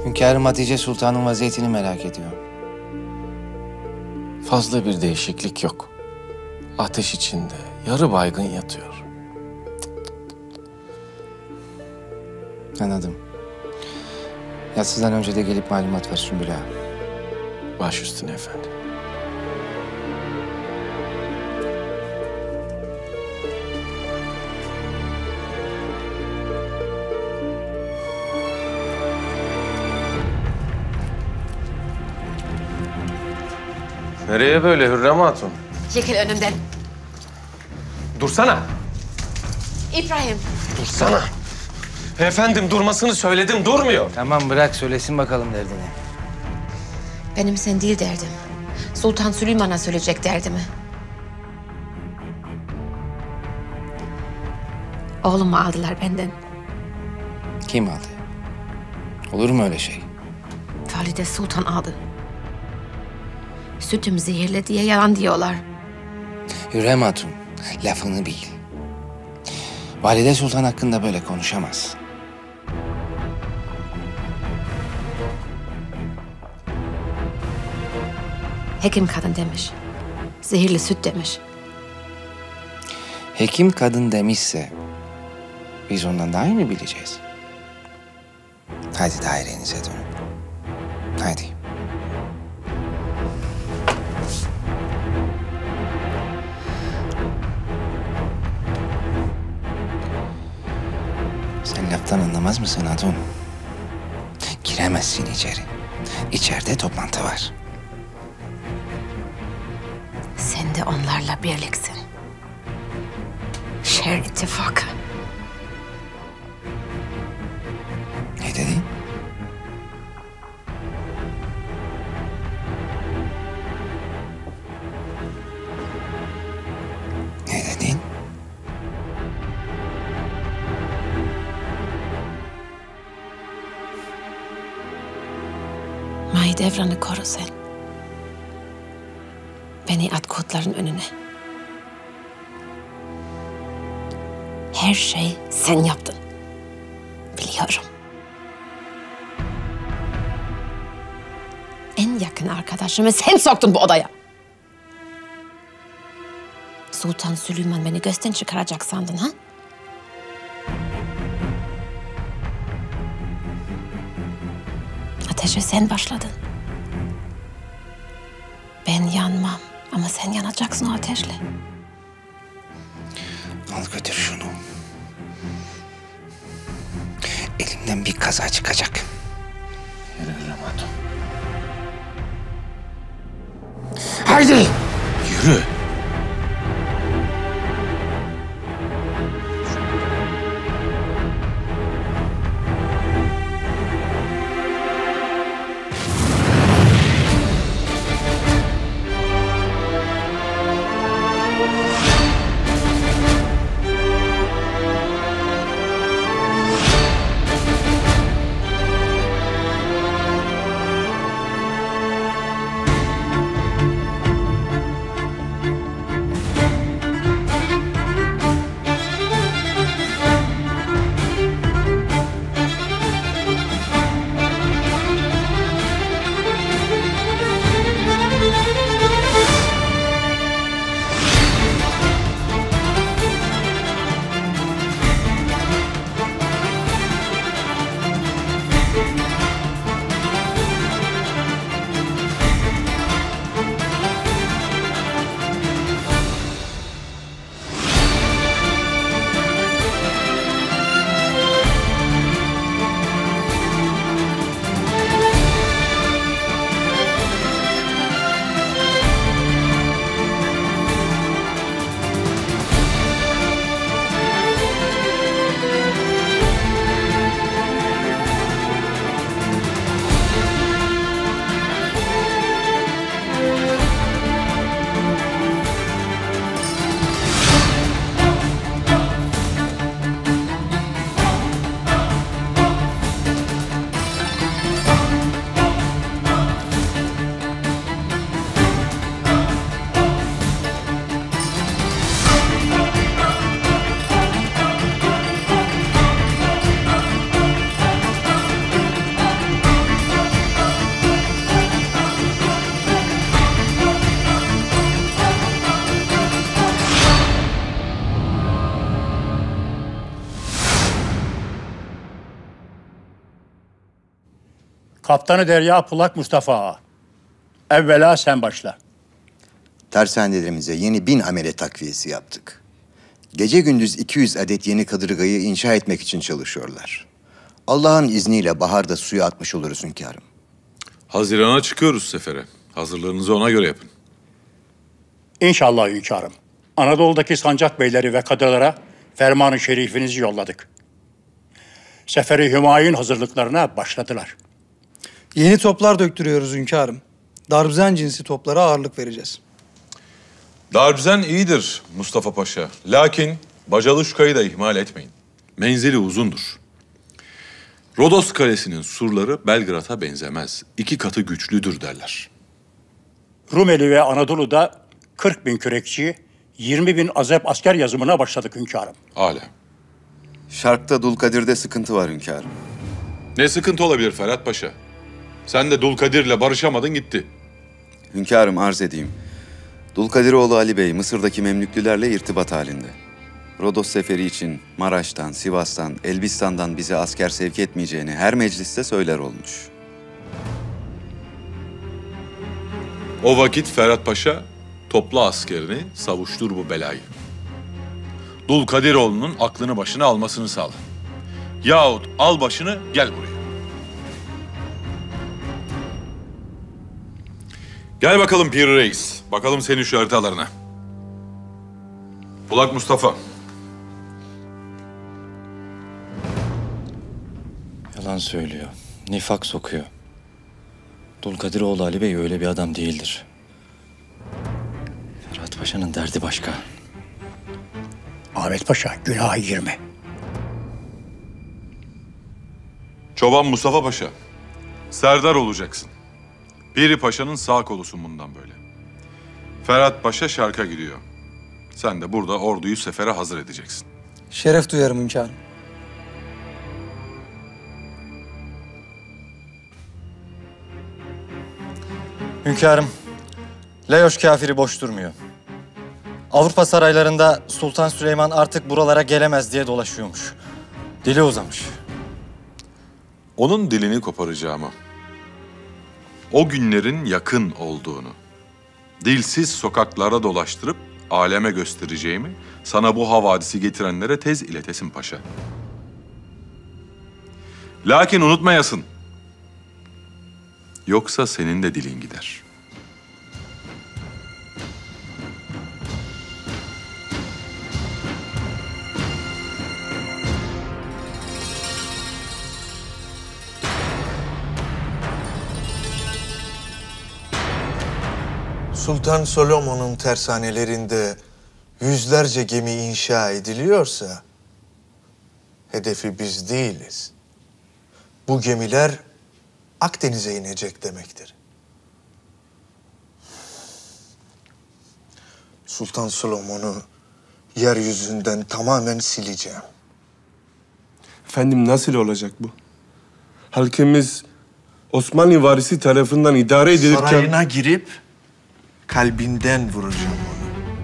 Hünkârım Hatice Sultan'ın vaziyetini merak ediyor. Fazla bir değişiklik yok. Ateş içinde, yarı baygın yatıyor. Anladım. Yatsıdan önce de gelip malumat ver Sümbül Ağa. Baş üstüne efendim. Nereye böyle Hürrem Hatun? Çekil önümden. Dursana. İbrahim. Dursana. Efendim durmasını söyledim, durmuyor. Tamam bırak söylesin bakalım derdini. Benim sen değil derdim. Sultan Süleyman'a söyleyecek derdimi. Oğlumu aldılar benden. Kim aldı? Olur mu öyle şey? Valide Sultan aldı. Sütüm zehirli diye yalan diyorlar. Hürrem Hatun, lafını bil. Valide Sultan hakkında böyle konuşamaz. Hekim kadın demiş. Zehirli süt demiş. Hekim kadın demişse biz ondan daha iyi mi bileceğiz? Hadi dairenize dönün. Hadi. Sen laftan anlamaz mısın Hatun? Giremezsin içeri. İçeride toplantı var. Sen de onlarla birliksin. Şer ittifakı. Ne dedin? Ne dedin? Mahidevran'ı koru sen. Beni at kurtların önüne. Her şey sen yaptın. Biliyorum. En yakın arkadaşımı sen soktun bu odaya. Sultan Süleyman beni gözden çıkaracak sandın ha? Ateşe sen başladın. Ben yanmam ama sen yanacaksın o ateşle. Al götür şunu. Elimden bir kaza çıkacak. Yürü Hürrem Hatun. Haydi! Yürü. Kaptanı Derya Pulak Mustafa Ağa. Evvela sen başla. Tersanelerimize yeni 1000 amele takviyesi yaptık. Gece gündüz 200 adet yeni kadırgayı inşa etmek için çalışıyorlar. Allah'ın izniyle baharda suya atmış oluruz hünkârım. Haziran'a çıkıyoruz sefere. Hazırlığınızı ona göre yapın. İnşallah hünkârım. Anadolu'daki sancak beyleri ve kadılara ferman-ı şerifinizi yolladık. Seferi Hümayun hazırlıklarına başladılar. Yeni toplar döktürüyoruz hünkârım. Darbzen cinsi toplara ağırlık vereceğiz. Darbzen iyidir Mustafa Paşa. Lakin Bacaluşka'yı da ihmal etmeyin. Menzili uzundur. Rodos Kalesi'nin surları Belgrad'a benzemez. 2 katı güçlüdür derler. Rumeli ve Anadolu'da 40.000 kürekçi, 20.000 azep asker yazımına başladık hünkârım. Âlâ. Şark'ta Dulkadir'de sıkıntı var hünkârım. Ne sıkıntı olabilir Ferhat Paşa? Sen de Dulkadir'le barışamadın gitti. Hünkârım arz edeyim. Dulkadiroğlu Ali Bey Mısır'daki Memlüklülerle irtibat halinde. Rodos seferi için Maraş'tan, Sivas'tan, Elbistan'dan bize asker sevk etmeyeceğini her mecliste söyler olmuş. O vakit Ferhat Paşa topla askerini, savuştur bu belayı. Dulkadiroğlu'nun aklını başına almasını sağla. Yahut al başını gel buraya. Gel bakalım Pir Reis. Bakalım senin şu haritalarına. Pulak Mustafa. Yalan söylüyor. Nifak sokuyor. Dulkadiroğlu Ali Bey öyle bir adam değildir. Ferhat Paşa'nın derdi başka. Ahmet Paşa günaha girme. Çoban Mustafa Paşa. Serdar olacaksın. Piri Paşa'nın sağ kolusun bundan böyle. Ferhat Paşa Şark'a gidiyor. Sen de burada orduyu sefere hazır edeceksin. Şeref duyarım hünkârım. Hünkârım, Leoş kafiri boş durmuyor. Avrupa saraylarında Sultan Süleyman artık buralara gelemez diye dolaşıyormuş. Dili uzamış. Onun dilini koparacağımı, o günlerin yakın olduğunu, dilsiz sokaklara dolaştırıp aleme göstereceğimi sana bu havadisi getirenlere tez iletesin paşa. Lakin unutmayasın, yoksa senin de dilin gider. Sultan Solomon'un tersanelerinde yüzlerce gemi inşa ediliyorsa hedefi biz değiliz. Bu gemiler Akdeniz'e inecek demektir. Sultan Solomon'u yeryüzünden tamamen sileceğim. Efendim nasıl olacak bu? Halkımız Osmanlı varisi tarafından idare edilirken... Sarayına girip kalbinden vuracağım onu.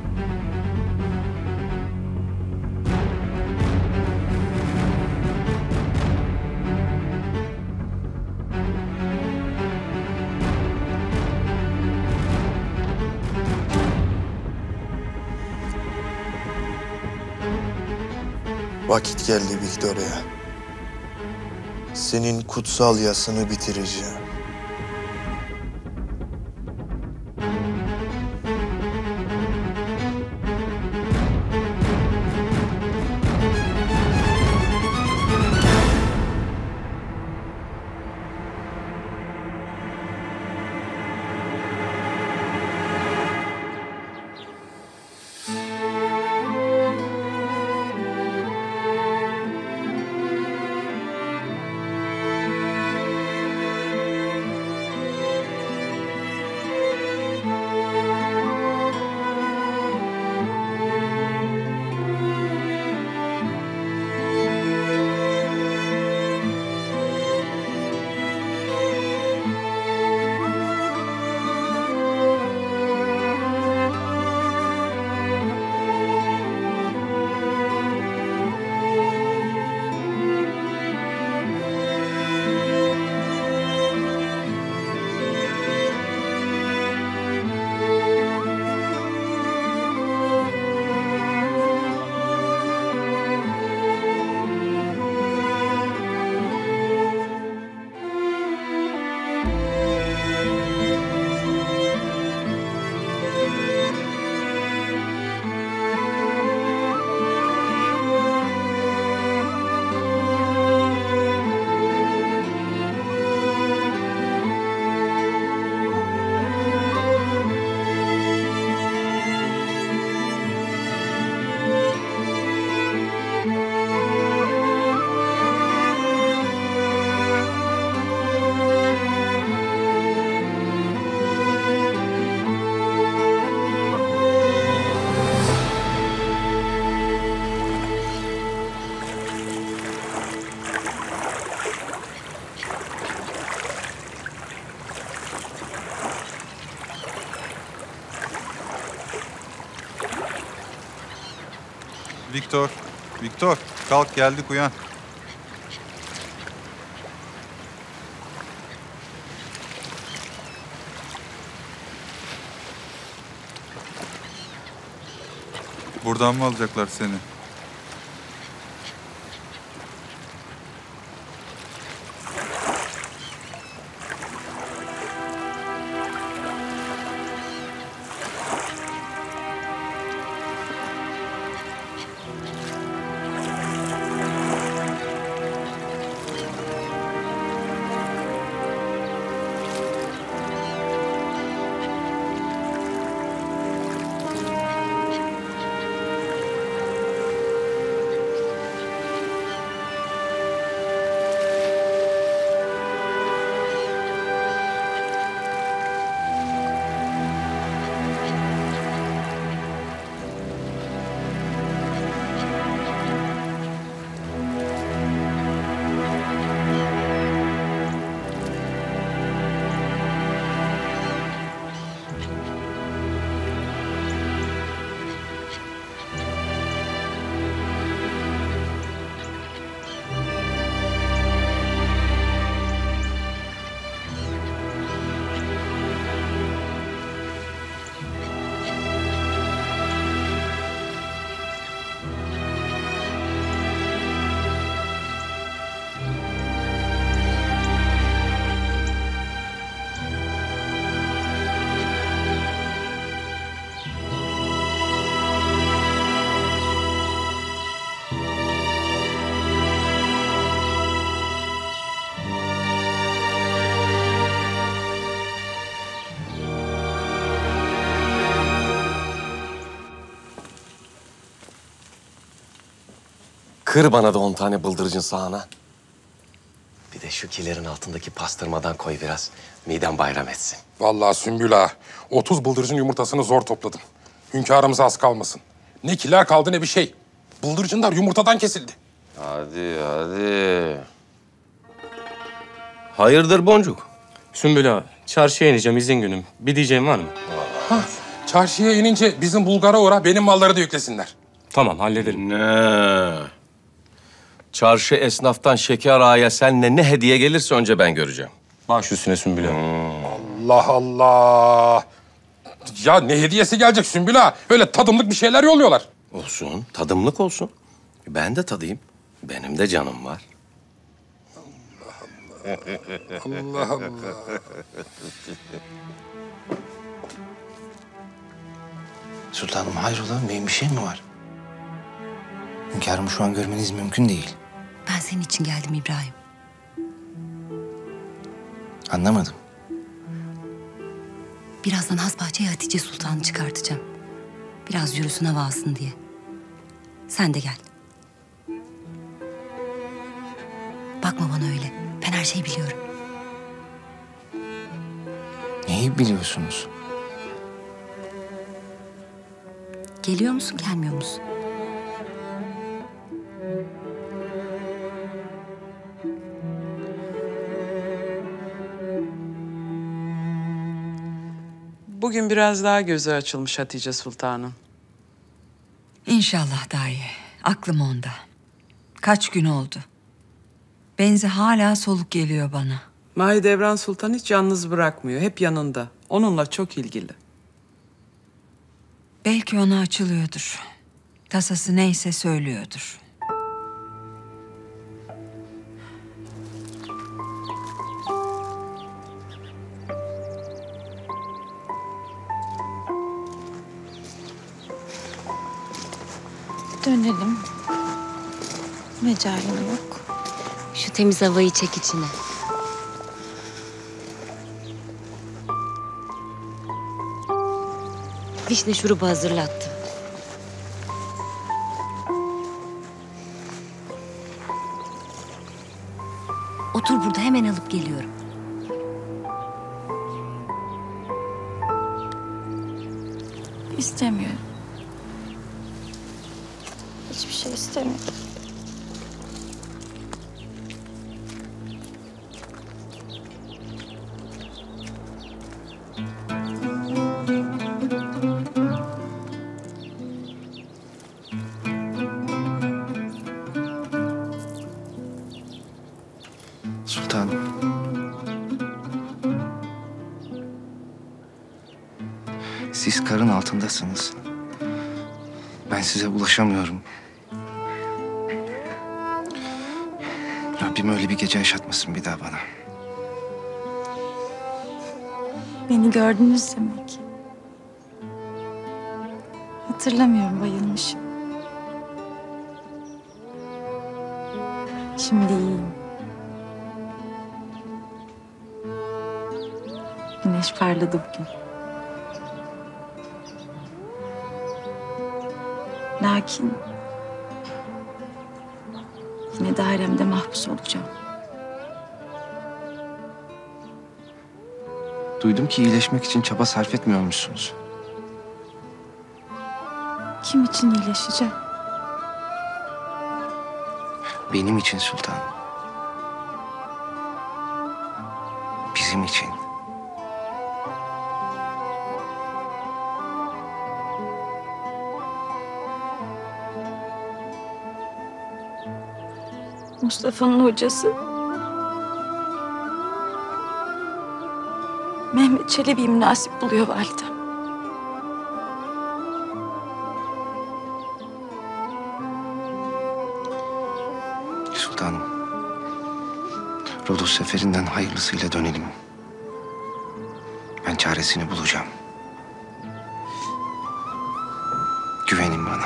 Vakit geldi Victoria. Senin kutsal yasını bitireceğim. Viktor, Viktor kalk geldik uyan. Buradan mı alacaklar seni? Kır bana da 10 tane bıldırcın sağana. Bir de şu kilerin altındaki pastırmadan koy biraz. Midem bayram etsin. Vallahi Sümbül ağa, 30 bıldırcın yumurtasını zor topladım. Hünkârımıza az kalmasın. Ne kiler kaldı ne bir şey. Bıldırcınlar yumurtadan kesildi. Hadi hadi. Hayırdır Boncuk? Sümbül ağa, çarşıya ineceğim, izin günüm. Bir diyeceğim var mı? Çarşıya inince bizim Bulgar'a uğra, benim malları da yüklesinler. Tamam, hallederim. Ne? Çarşı esnaftan Şeker Ağa'ya senle ne hediye gelirse önce ben göreceğim. Baş üstüne Sümbül ağa. Allah Allah! Ya ne hediyesi gelecek Sümbül ağa? Öyle tadımlık bir şeyler yolluyorlar. Olsun, tadımlık olsun. Ben de tadayım. Benim de canım var. Allah Allah. Sultanım hayrola? Benim bir şey mi var? Hünkârımı şu an görmeniz mümkün değil. Ben senin için geldim İbrahim. Anlamadım. Birazdan Hasbahçe'ye Hatice Sultan'ı çıkartacağım. Biraz yürüsün, hava alsın diye. Sen de gel. Bakma bana öyle. Ben her şeyi biliyorum. Neyi biliyorsunuz? Geliyor musun, gelmiyor musun? Bugün biraz daha gözü açılmış Hatice Sultan'ın. İnşallah dahi. Aklım onda. Kaç gün oldu. Benzi hala soluk geliyor bana. Mahidevran Sultan hiç yalnız bırakmıyor. Hep yanında. Onunla çok ilgili. Belki ona açılıyordur. Tasası neyse söylüyordur. Dönelim. Mecalim yok. Şu temiz havayı çek içine. Vişne şurubu hazırlattım. Otur burada, hemen alıp geliyorum. İstemiyorum. Hiçbir şey istemiyorum. Siz karın altındasınız. Ben size ulaşamıyorum. Rabbim öyle bir gece yaşatmasın bir daha bana. Beni gördünüz demek. Hatırlamıyorum, bayılmışım. Şimdi iyiyim. Güneş parladı bugün. Lakin yine dairemde mahpus olacağım. Duydum ki iyileşmek için çaba sarf etmiyormuşsunuz. Kim için iyileşeceğim? Benim için sultanım. Bizim için. Mustafa'nın hocası Mehmet Çelebi'yi münasip buluyor validem. Sultanım. Rodos seferinden hayırlısıyla dönelim. Ben çaresini bulacağım. Güvenin bana.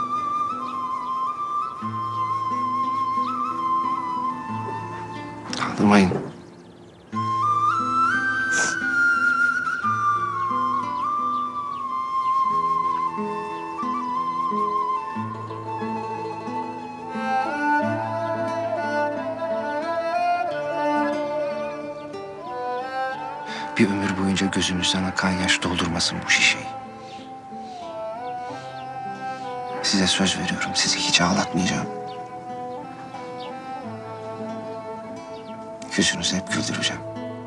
Kaldırmayın. Bir ömür boyunca gözünüzden akan yaş doldurmasın bu şişeyi. Size söz veriyorum, sizi hiç ağlatmayacağım. Yüzünüzü hep güldüreceğim.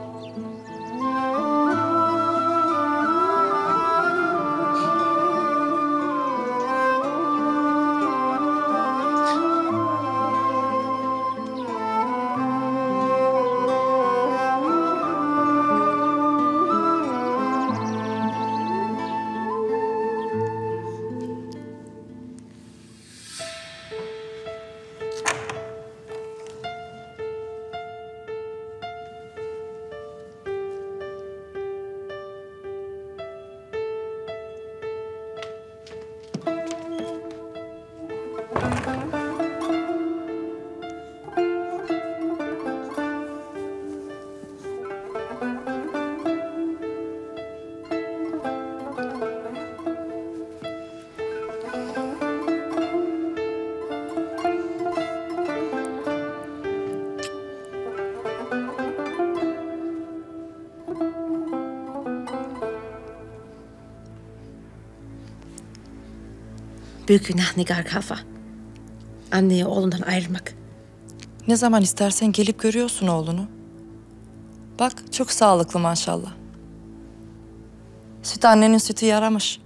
Büyük günah Nigar Kafa. Anneyi oğlundan ayırmak. Ne zaman istersen gelip görüyorsun oğlunu. Bak çok sağlıklı maşallah. Süt annenin sütü yaramış.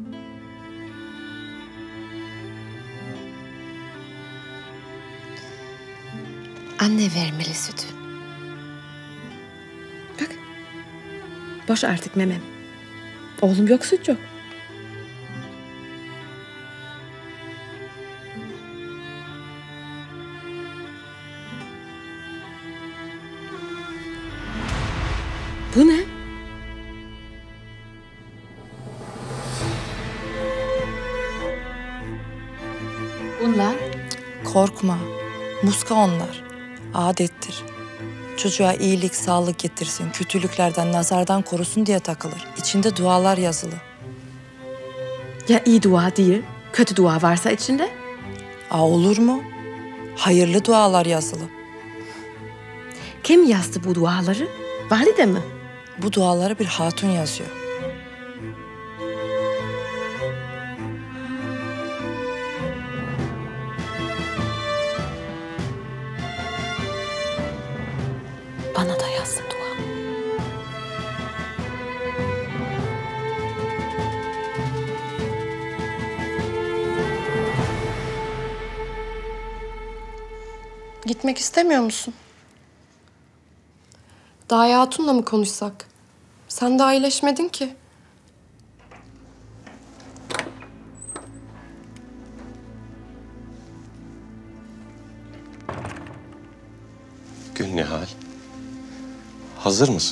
Anne vermeli sütü. Bak. Boş artık memem. Oğlum yok, süt yok. Bu ne? Bunlar? Korkma. Muska onlar. Adettir. Çocuğa iyilik, sağlık getirsin, kötülüklerden, nazardan korusun diye takılır. İçinde dualar yazılı. Ya iyi dua değil, kötü dua varsa içinde? Olur mu? Hayırlı dualar yazılı. Kim yazdı bu duaları? Valide mi? Bu duaları bir hatun yazıyor. Bana da yazsın dua. Gitmek istemiyor musun? Daya Hatun'la mı konuşsak? Sen daha iyileşmedin ki. Gülnihal, hazır mısın?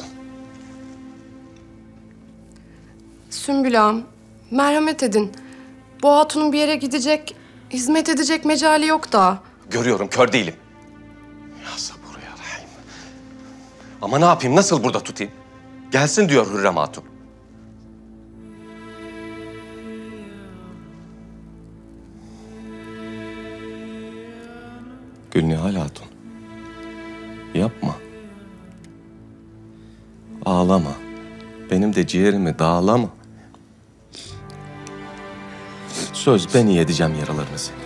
Sümbül ağam, merhamet edin. Bu hatunun bir yere gidecek, hizmet edecek mecali yok daha. Görüyorum, kör değilim. Ya sabır ya rahim. Ama ne yapayım, nasıl burada tutayım? Gelsin diyor Hürrem Hatun. Gülnihal Hatun. Yapma. Ağlama. Benim de ciğerimi dağlama. Söz, ben iyi edeceğim yaralarını senin.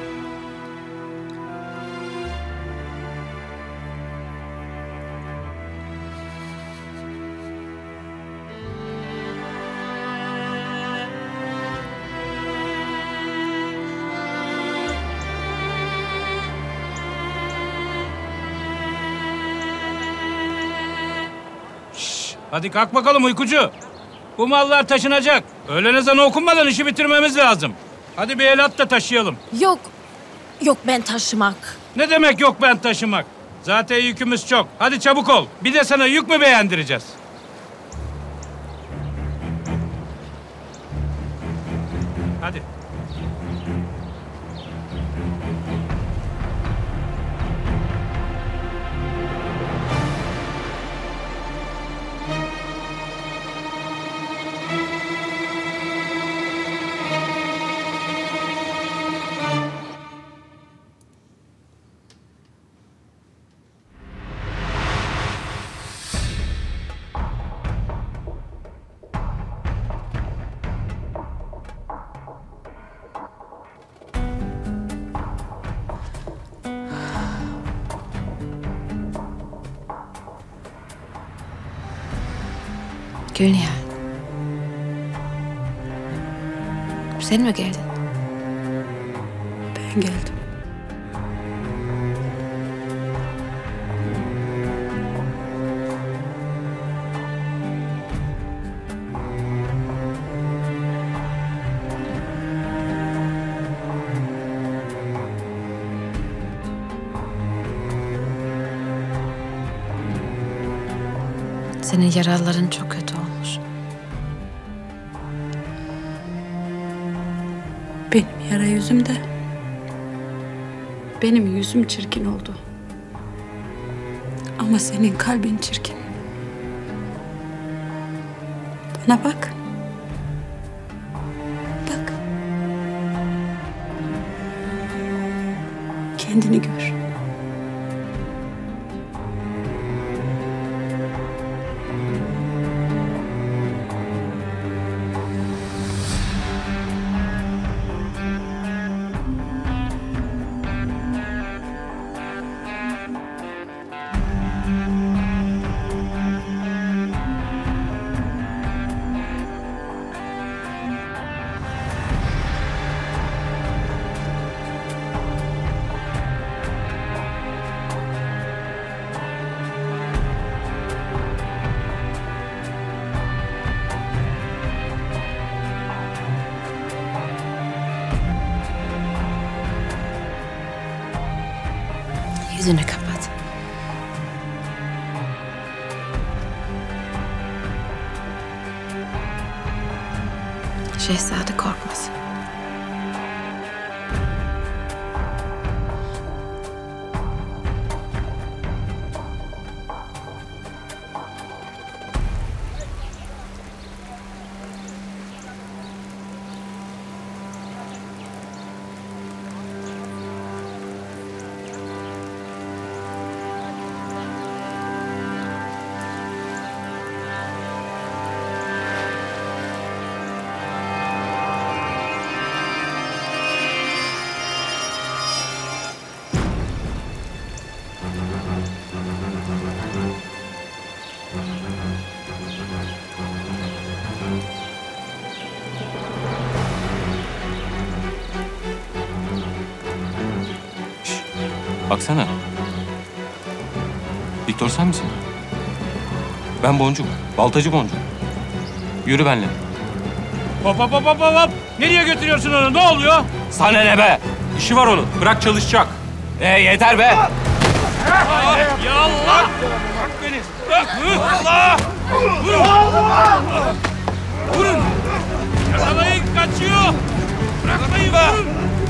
Hadi kalk bakalım uykucu. Bu mallar taşınacak. Öğlen ezanı okunmadan işi bitirmemiz lazım. Hadi bir el at da taşıyalım. Yok. Yok ben taşımak. Ne demek yok ben taşımak? Zaten yükümüz çok. Hadi çabuk ol. Bir de sana yük mü beğendireceğiz? Hadi. Gülnihal. Sen mi geldin? Ben geldim. Senin yaraların çok kötü olmuş. Benim yara yüzümde. Benim yüzüm çirkin oldu. Ama senin kalbin çirkin. Bana bak. Bak. Kendini gör. Yüzünü kapat. Şehzade korkmasın. Baksana. Viktor sen misin? Ben Boncuk. Baltacı Boncuk. Yürü benimle. Hop hop hop hop hop. Nereye götürüyorsun onu? Ne oluyor? Sana ne be? İşi var onun. Bırak çalışacak. Yeter be. Ya Allah! Bırak beni. Allah! Vurun! Yakalayın, kaçıyor! Bırakmayın, vurun!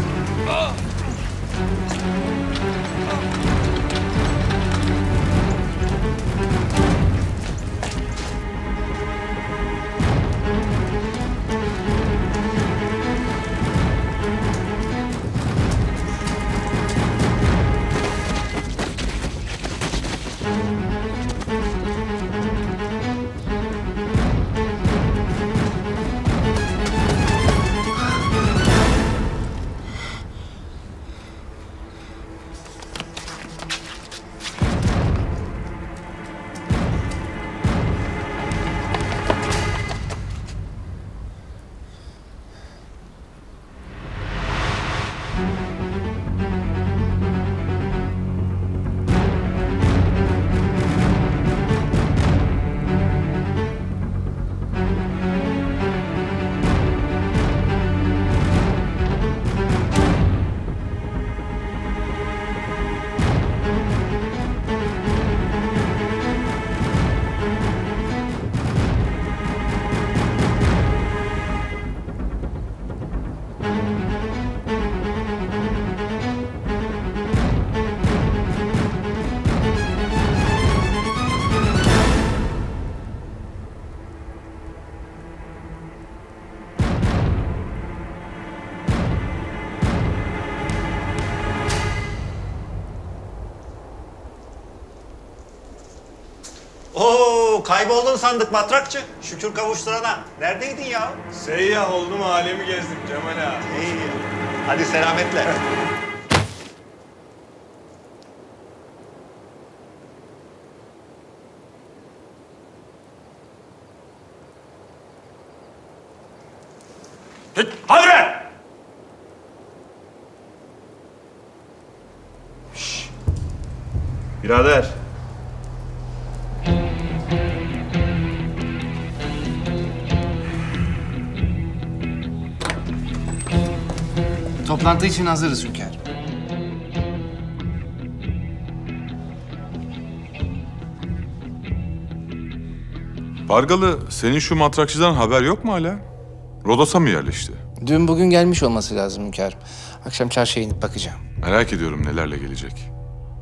Oo, kayboldun sandık matrakçı. Şükür kavuşturana. Neredeydin ya? Seyyah oldum, alemi gezdim Cemal ağa. İyi. Hadi selametle. Hadi be! Şşş. Birader. Toplantı için hazırız hünkârım. Pargalı, senin şu matrakçıdan haber yok mu hala? Rodos'a mı yerleşti? Dün bugün gelmiş olması lazım hünkârım. Akşam çarşıya inip bakacağım. Merak ediyorum nelerle gelecek.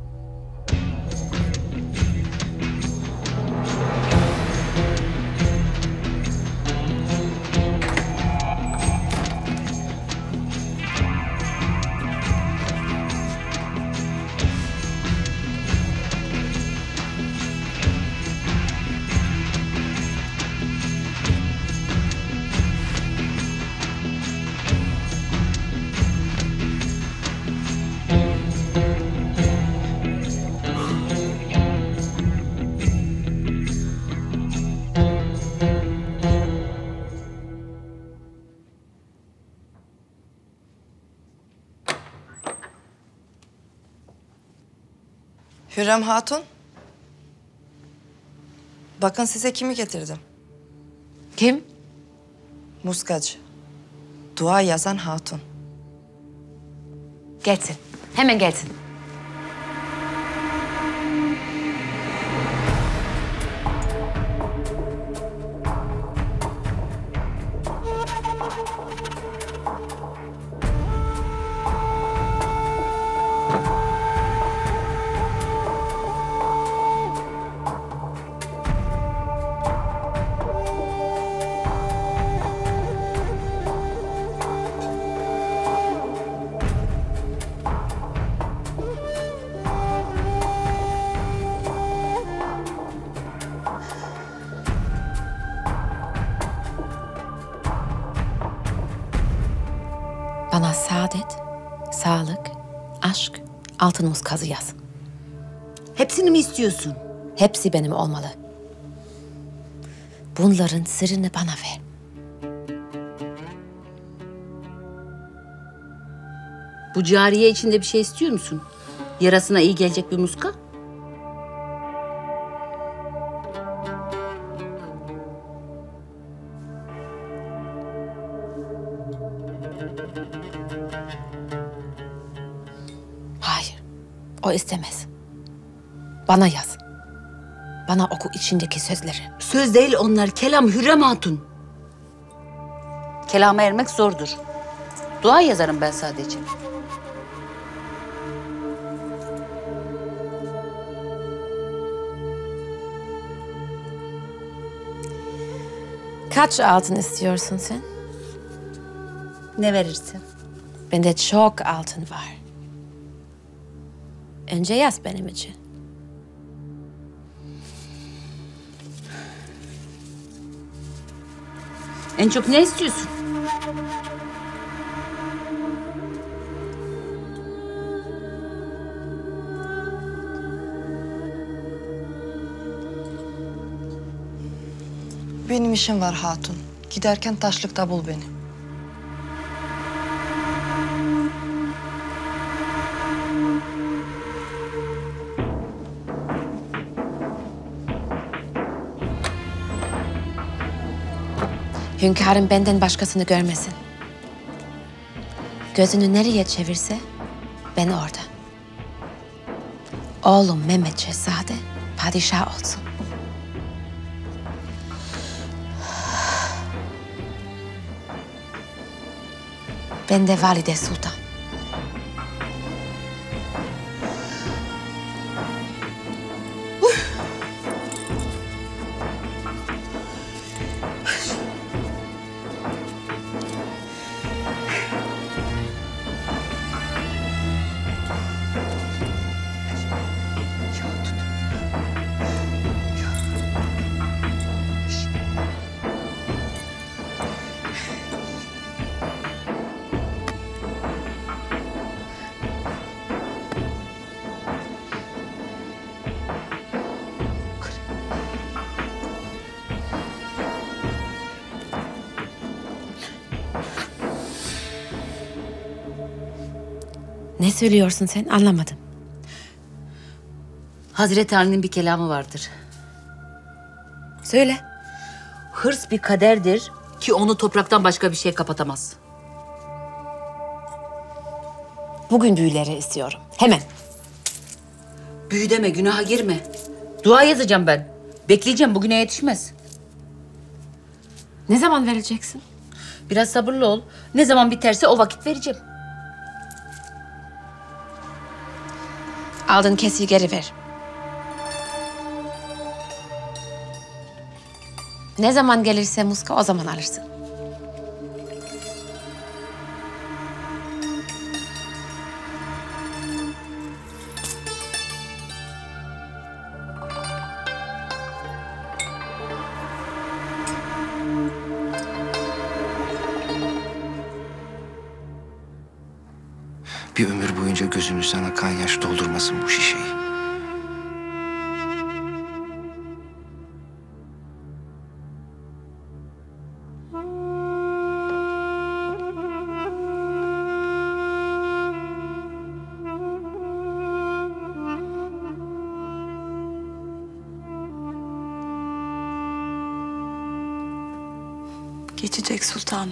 Hürrem Hatun. Bakın size kimi getirdim. Kim? Muskacı. Dua yazan hatun. Gelsin. Hemen gelsin. Bana saadet, sağlık, aşk, altın muskazı yaz. Hepsini mi istiyorsun? Hepsi benim olmalı. Bunların sırrını bana ver. Bu cariye içinde bir şey istiyor musun? Yarasına iyi gelecek bir muska? O istemez. Bana yaz. Bana oku içindeki sözleri. Söz değil onlar, kelam Hürrem Hatun. Kelama ermek zordur. Dua yazarım ben sadece. Kaç altın istiyorsun sen? Ne verirsin? Bende çok altın var. Önce yaz benim için. En çok ne istiyorsun? Benim işim var hatun. Giderken taşlıkta bul beni. Hünkârım benden başkasını görmesin. Gözünü nereye çevirse ben orada. Oğlum Mehmet Şehzade padişah olsun. Ben de Valide Sultan. Ne söylüyorsun sen? Anlamadım. Hazreti Ali'nin bir kelamı vardır. Söyle. Hırs bir kaderdir ki onu topraktan başka bir şey kapatamaz. Bugün büyüleri istiyorum. Hemen. Büyü deme, günaha girme. Dua yazacağım ben. Bekleyeceğim, bugüne yetişmez. Ne zaman vereceksin? Biraz sabırlı ol. Ne zaman biterse o vakit vereceğim. Aldığın kesiyi geri ver. Ne zaman gelirse muska o zaman alırsın. Bir ömür boyunca gözünü sana kan yaş doldurmasın bu şişeyi. Geçecek sultanım.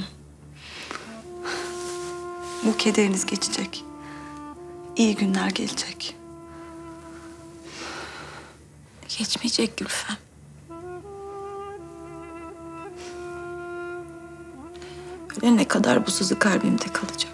Bu kederiniz geçecek. İyi günler gelecek. Geçmeyecek Gülfem. Ölene kadar bu sızı kalbimde kalacak.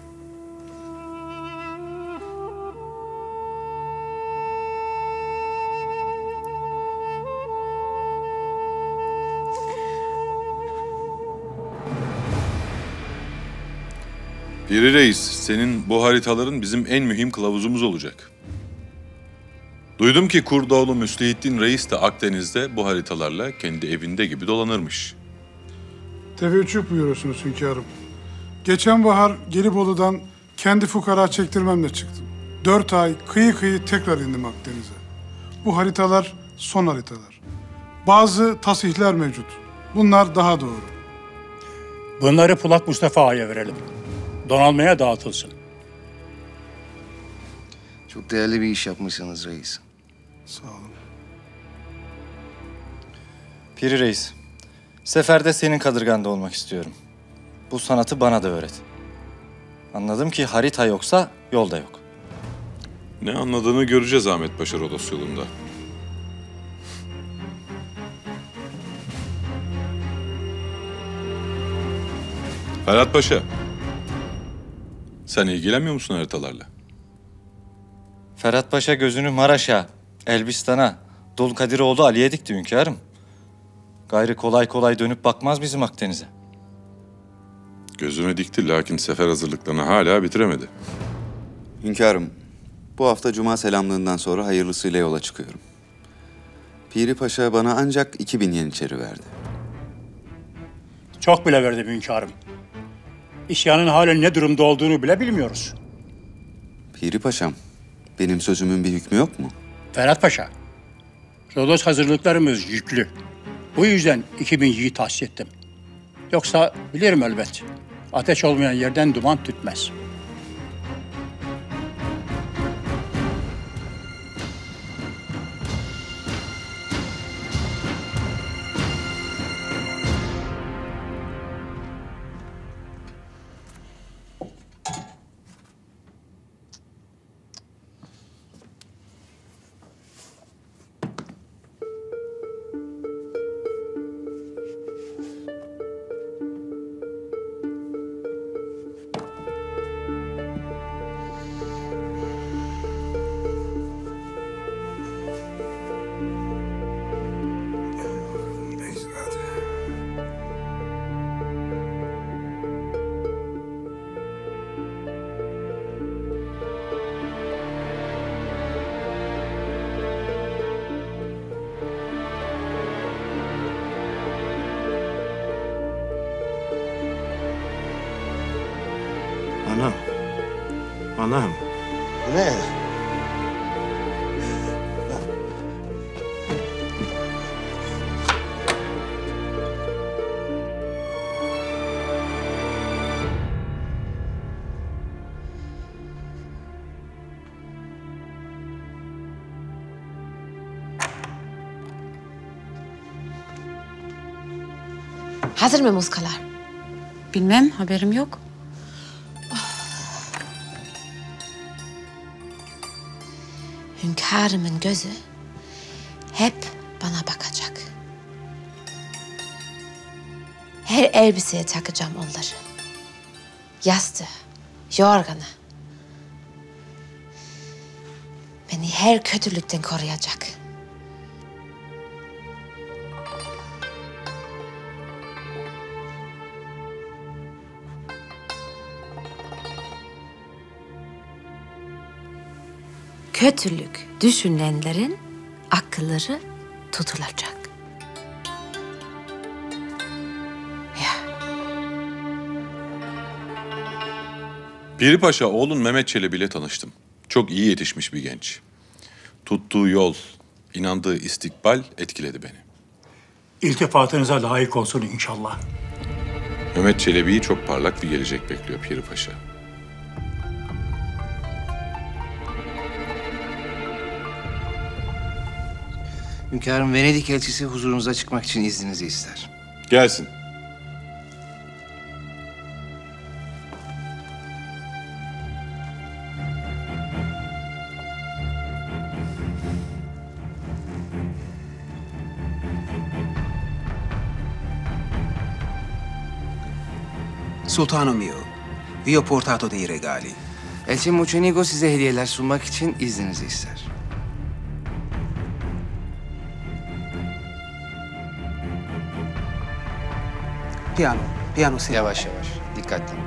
Piri Reis, senin bu haritaların bizim en mühim kılavuzumuz olacak. Duydum ki Kurdoğlu Müslihittin Reis de Akdeniz'de bu haritalarla kendi evinde gibi dolanırmış. Teveccüh buyuruyorsunuz hünkârım. Geçen bahar Gelibolu'dan kendi fukara çektirmemle çıktım. 4 ay kıyı tekrar indim Akdeniz'e. Bu haritalar son haritalar. Bazı tasihler mevcut. Bunlar daha doğru. Bunları Pulak Mustafa Ağa'ya verelim. Donanmaya dağıtılsın. Çok değerli bir iş yapmışsınız reis. Sağ olun. Piri Reis, seferde senin kadırganda olmak istiyorum. Bu sanatı bana da öğret. Anladım ki harita yoksa yol da yok. Ne anladığını göreceğiz Ahmet Paşa Rodos yolunda. Ferhat Paşa, sen ilgilenmiyor musun haritalarla? Ferhat Paşa gözünü Maraş'a, Elbistan'a, Dulkadiroğlu Ali'ye dikti hünkârım. Gayrı kolay kolay dönüp bakmaz bizim Akdeniz'e. Gözüne dikti lakin sefer hazırlıklarını hala bitiremedi. Hünkârım, bu hafta Cuma selamlığından sonra hayırlısıyla yola çıkıyorum. Piri Paşa bana ancak 2000 yeniçeri verdi. Çok bile verdim hünkârım. İsyanın halen ne durumda olduğunu bile bilmiyoruz. Piri Paşam, benim sözümün bir hükmü yok mu? Ferhat Paşa, Rodos hazırlıklarımız yüklü. Bu yüzden 2000 yiğit tahsis ettim. Yoksa bilirim elbet. Ateş olmayan yerden duman tütmez. Anam. Anam. Bu ne? Hazır mı muskalar? Bilmem, haberim yok. Hünkârımın gözü hep bana bakacak. Her elbiseye takacağım onları. Yastığı, yorganı. Beni her kötülükten koruyacak. Kötülük düşünenlerin akılları tutulacak. Piri Paşa oğlun Mehmet Çelebi ile tanıştım. Çok iyi yetişmiş bir genç. Tuttuğu yol, inandığı istikbal etkiledi beni. İltifatınıza layık olsun inşallah. Mehmet Çelebi'yi çok parlak bir gelecek bekliyor Piri Paşa. Hünkârım, Venedik elçisi huzurunuza çıkmak için izninizi ister. Gelsin. Sultano mio, vi ho portato dei regali. Elçi Mucenigo size hediyeler sunmak için izninizi ister. Piano, piano sen. Yavaş yavaş, dikkatli.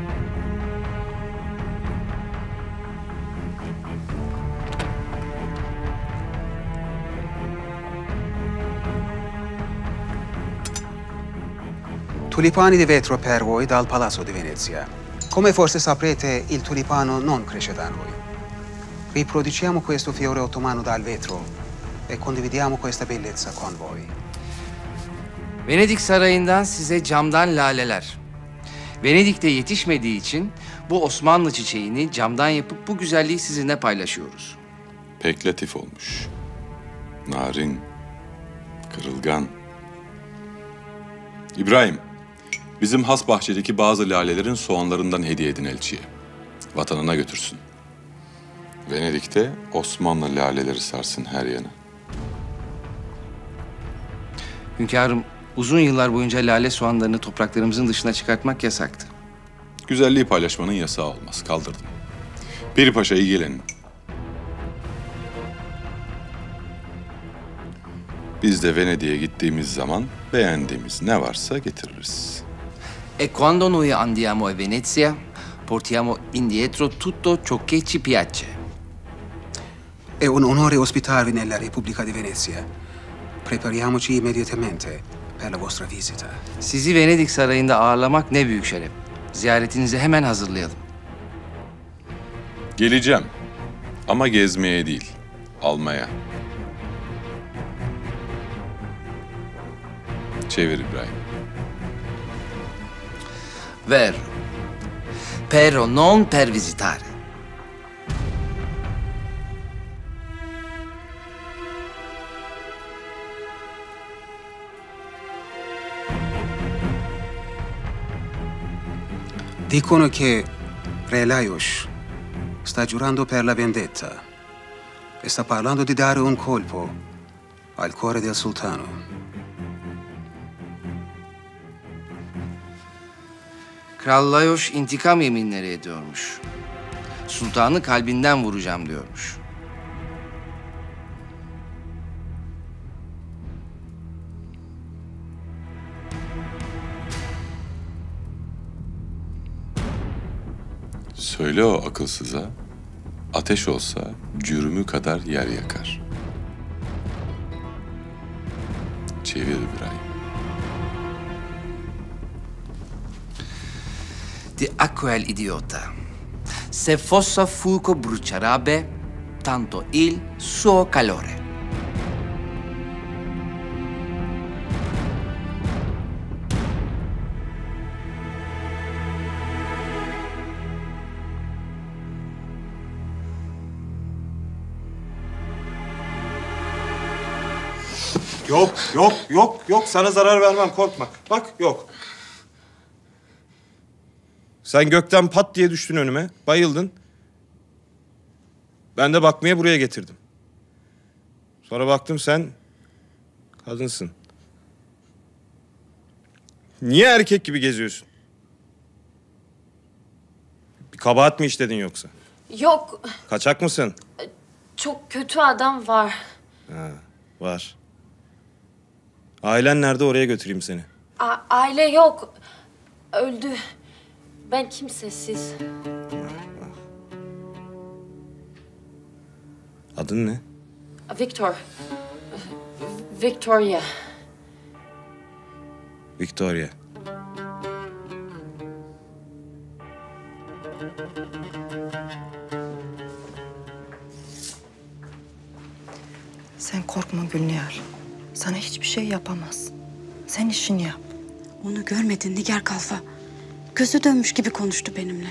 Tulipani di vetro per voi dal Palazzo di Venezia. Come forse saprete, il tulipano non cresce da noi. Riproduciamo questo fiore ottomano dal vetro e condividiamo questa bellezza con voi. Venedik Sarayı'ndan size camdan laleler. Venedik'te yetişmediği için bu Osmanlı çiçeğini camdan yapıp bu güzelliği sizinle paylaşıyoruz. Pek latif olmuş. Narin, kırılgan. İbrahim, bizim has bahçedeki bazı lalelerin soğanlarından hediye edin elçiye. Vatanına götürsün. Venedik'te Osmanlı laleleri sarsın her yanı. Hünkârım, uzun yıllar boyunca lale soğanlarını topraklarımızın dışına çıkartmak yasaktı. Güzelliği paylaşmanın yasağı olmaz. Kaldırdım. Piri Paşa ilgilenin. Biz de Venedik'e gittiğimiz zaman beğendiğimiz ne varsa getiririz. E quando noi andiamo a Venezia, portiamo indietro tutto ciò che ci piace. È un onore ospitarvi nella Repubblica di Venezia. Prepariamoci immediatamente per la vostra visita. Sizi Venedik Sarayı'nda ağırlamak ne büyük şeref. Ziyaretinizi hemen hazırlayalım. Geleceğim. Ama gezmeye değil, almaya. Çevir İbrahim. Vero. Pero non per visitare. Dicono che Re Lajos sta giurando per la vendetta e sta parlando di dare un colpo al cuore del sultano. Kral Lajos intikam yeminleri ediyormuş. Sultanı kalbinden vuracağım diyormuş. Söyle o akılsıza, ateş olsa cürümü kadar yer yakar. Çevir İbrahim. Di quel idiota. Se fosse fuoco brucierebbe tanto il suo calore. Yok. Sana zarar vermem, korkma. Bak, yok. Sen gökten pat diye düştün önüme, bayıldın. Ben de bakmaya buraya getirdim. Sonra baktım sen kadınsın. Niye erkek gibi geziyorsun? Bir kabahat mi işledin yoksa? Yok, Kaçak mısın? çok kötü adam var. Ha, var. Ailen nerede, oraya götüreyim seni. Aile yok. Öldü. Ben kimsesiz. Adın ne? Victor. Victoria. Victoria. Sen korkma Gülnihar. Sana hiçbir şey yapamaz. Sen işini yap. Onu görmedin Nigar Kalfa. Gözü dönmüş gibi konuştu benimle.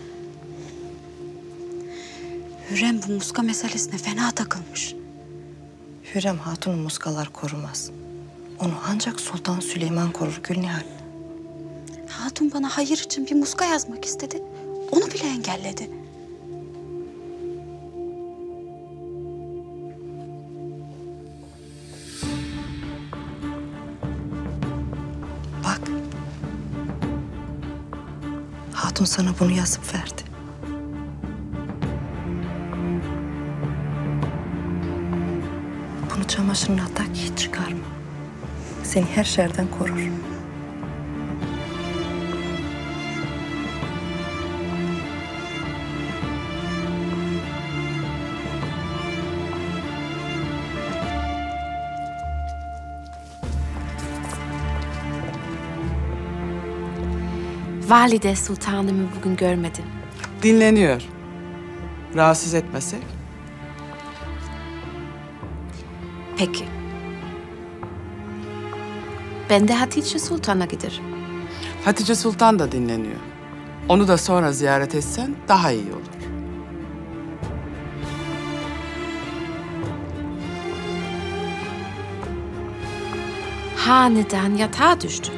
Hürrem bu muska meselesine fena takılmış. Hürrem Hatun'u muskalar korumaz. Onu ancak Sultan Süleyman korur Gülnihar. Hatun bana hayır için bir muska yazmak istedi. Onu bile engelledi. Bak. Hatun sana bunu yazıp verdi. Bunu çamaşırına tak, hiç çıkarma. Seni her şerden korur. Valide Sultanımı bugün görmedim. Dinleniyor. Rahatsız etmesek? Peki. Ben de Hatice Sultan'a giderim. Hatice Sultan da dinleniyor. Onu da sonra ziyaret etsen daha iyi olur. Hanedan yatağa düştü.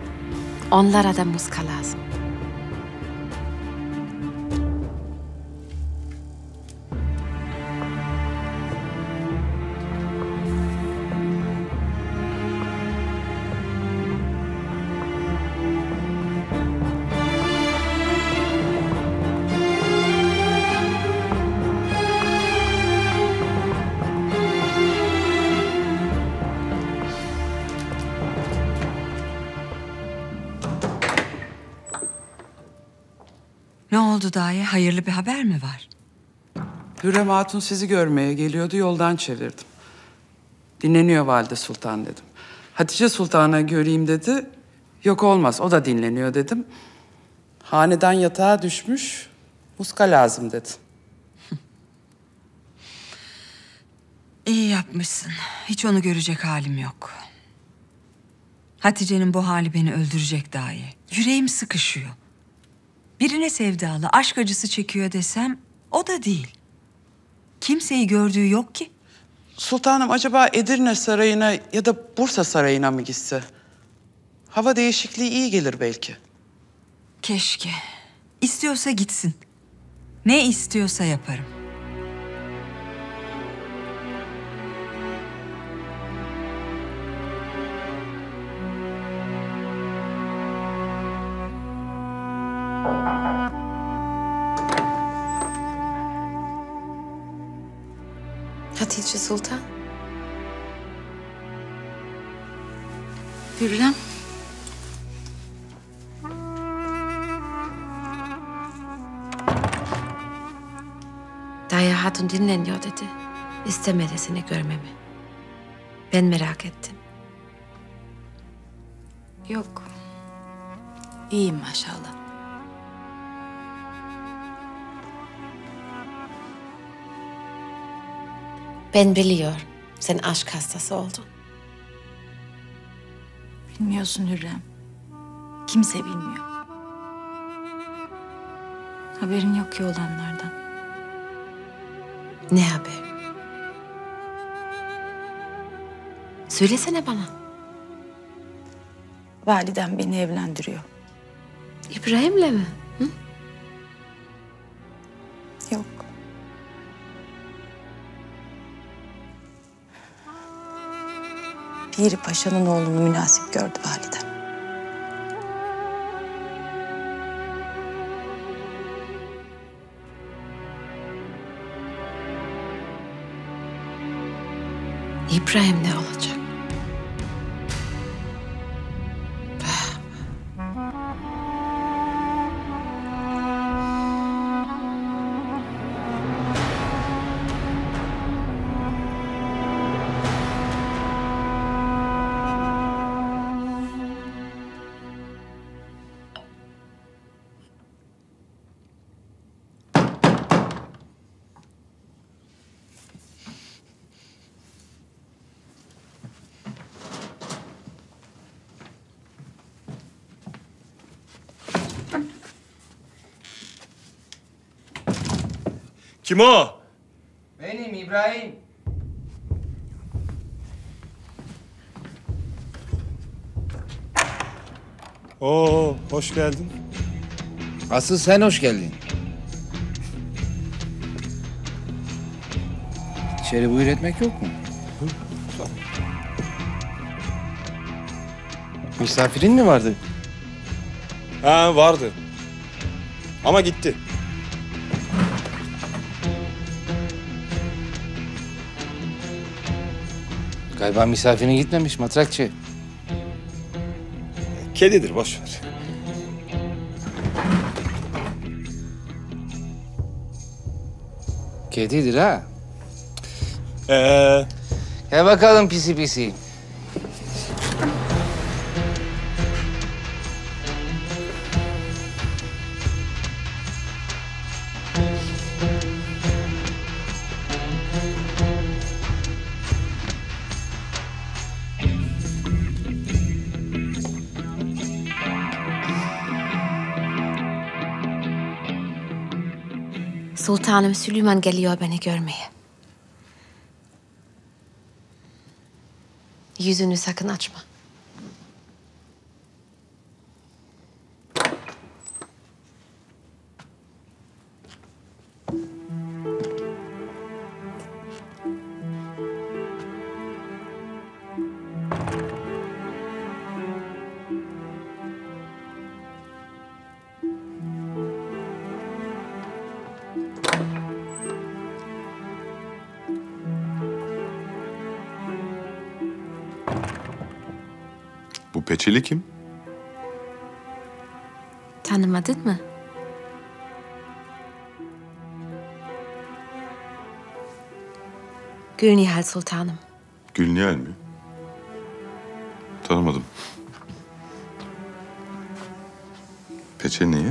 Onlara da muska lazım. oldu dayı? Hayırlı bir haber mi var? Hürrem Hatun sizi görmeye geliyordu, yoldan çevirdim. Dinleniyor Valide Sultan dedim. Hatice Sultan'a göreyim dedi. Yok olmaz, o da dinleniyor dedim. Hanedan yatağa düşmüş, muska lazım dedi. İyi yapmışsın. Hiç onu görecek halim yok. Hatice'nin bu hali beni öldürecek dayı. Yüreğim sıkışıyor. Birine sevdalı, aşk acısı çekiyor desem o da değil. Kimseyi gördüğü yok ki. Sultanım acaba Edirne Sarayı'na ya da Bursa Sarayı'na mı gitse? Hava değişikliği iyi gelir belki. Keşke. İstiyorsa gitsin. Ne istiyorsa yaparım. Hatice Sultan. Hürrem. Dayı Hatun dinleniyor dedi. İstemedi seni görmemi. Ben merak ettim. Yok. İyiyim maşallah. Ben biliyorum. Sen aşk hastası oldun. Bilmiyorsun Hürrem. Kimse bilmiyor. Haberin yok ki olanlardan. Ne haber? Söylesene bana. Validem beni evlendiriyor. İbrahim'le mi? Hı? Yok. Piri Paşa'nın oğlunu münasip gördü validem. İbrahim ne olacak? Kim o? Benim İbrahim. Oo, hoş geldin. Asıl sen hoş geldin. İçeri buyur etmek yok mu? Misafirin mi vardı? Ha, vardı. Ama gitti. Galiba misafirine gitmemiş matrakçı. Kedidir, boş ver. Kedidir ha. Gel bakalım pisi pisi. Sultanım Süleyman geliyor beni görmeye. Yüzünü sakın açma. Bu peçeli kim? Tanımadın mı? Gülnihal Sultanım. Gülnihal mi? Tanımadım. Peçe niye?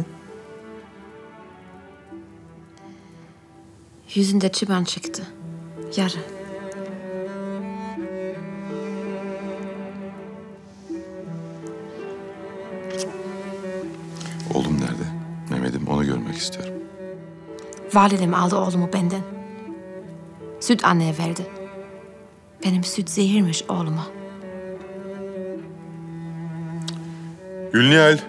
Yüzünde çıban çıktı. Yara. Oğlum nerede? Mehmet'im, onu görmek istiyorum. Validem aldı oğlumu benden. Süt anneye verdi. Benim süt zehirmiş oğluma. Gülnihal.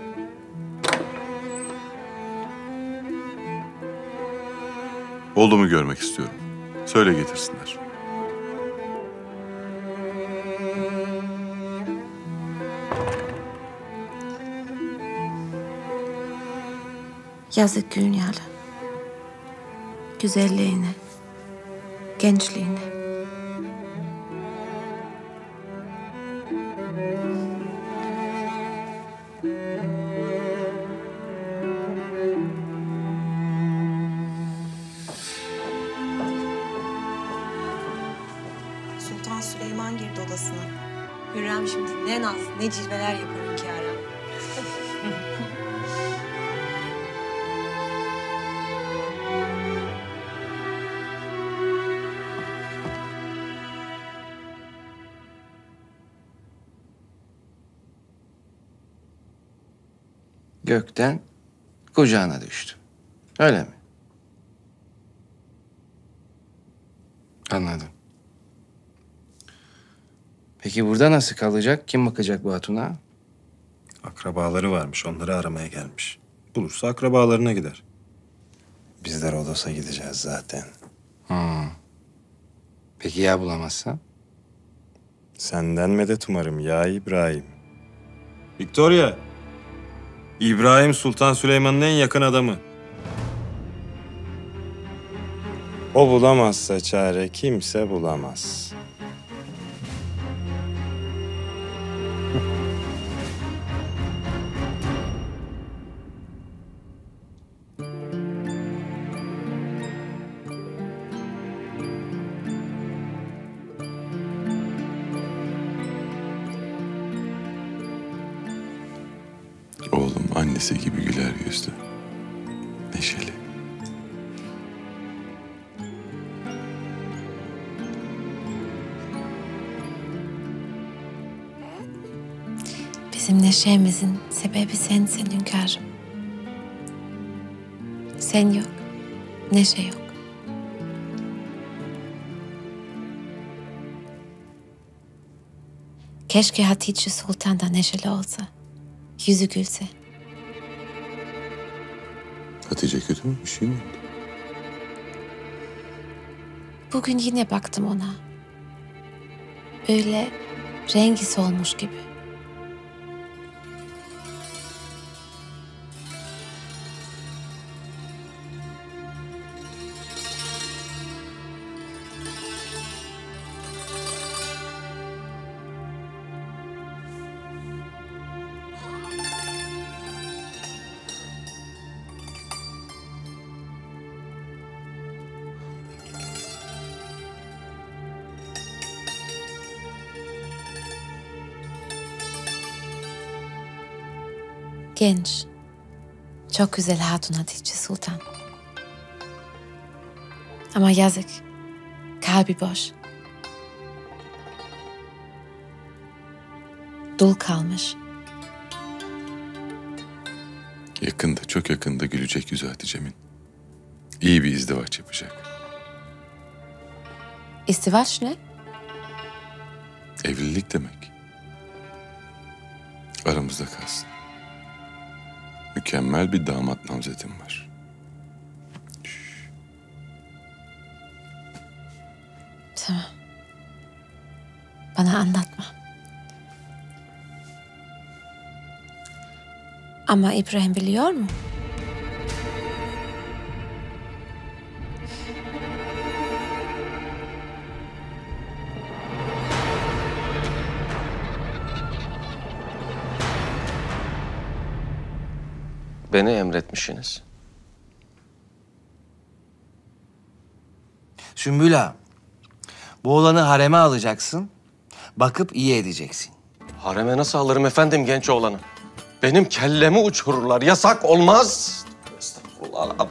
Oğlumu görmek istiyorum. Söyle getirsinler. Yazık Gülnihal'e. Güzelliğine, gençliğine. Sultan Süleyman girdi odasına. Hürrem şimdi ne naz, ne cilveler yapar hünkârım. Gökten kucağına düştü. Öyle mi? Anladım. Peki burada nasıl kalacak? Kim bakacak bu hatuna? Akrabaları varmış, onları aramaya gelmiş. Bulursa akrabalarına gider. Biz de Rodos'a gideceğiz zaten. Peki ya bulamazsa? Senden medet umarım ya İbrahim. Victoria. İbrahim Sultan Süleyman'ın en yakın adamı. O bulamazsa çare kimse bulamaz. Oğlum annesi gibi güler yüzlü. Neşeli. Bizim neşemizin sebebi sensin hünkârım. Sen yok, neşe yok. Keşke Hatice Sultan da neşeli olsa, yüzü gülse. Hatice kötü mü? Bir şey mi oldu? Bugün yine baktım ona. Öyle rengi solmuş gibi. Genç, çok güzel hatun Hatice Sultan. Ama yazık, kalbi boş. Dul kalmış. Yakında, çok yakında gülecek yüzü Hatice'min. İyi bir izdivaç yapacak. İzdivaç ne? Evlilik demek. Aramızda kalsın. Mükemmel bir damat namzetim var. Tamam. Bana anlatma. Ama İbrahim biliyor mu? Beni emretmişsiniz. Sümbül Ağa, Bu oğlanı hareme alacaksın. Bakıp iyi edeceksin. Hareme nasıl alırım efendim genç oğlanı? Benim kellemi uçururlar. Yasak olmaz. Estağfurullah abi.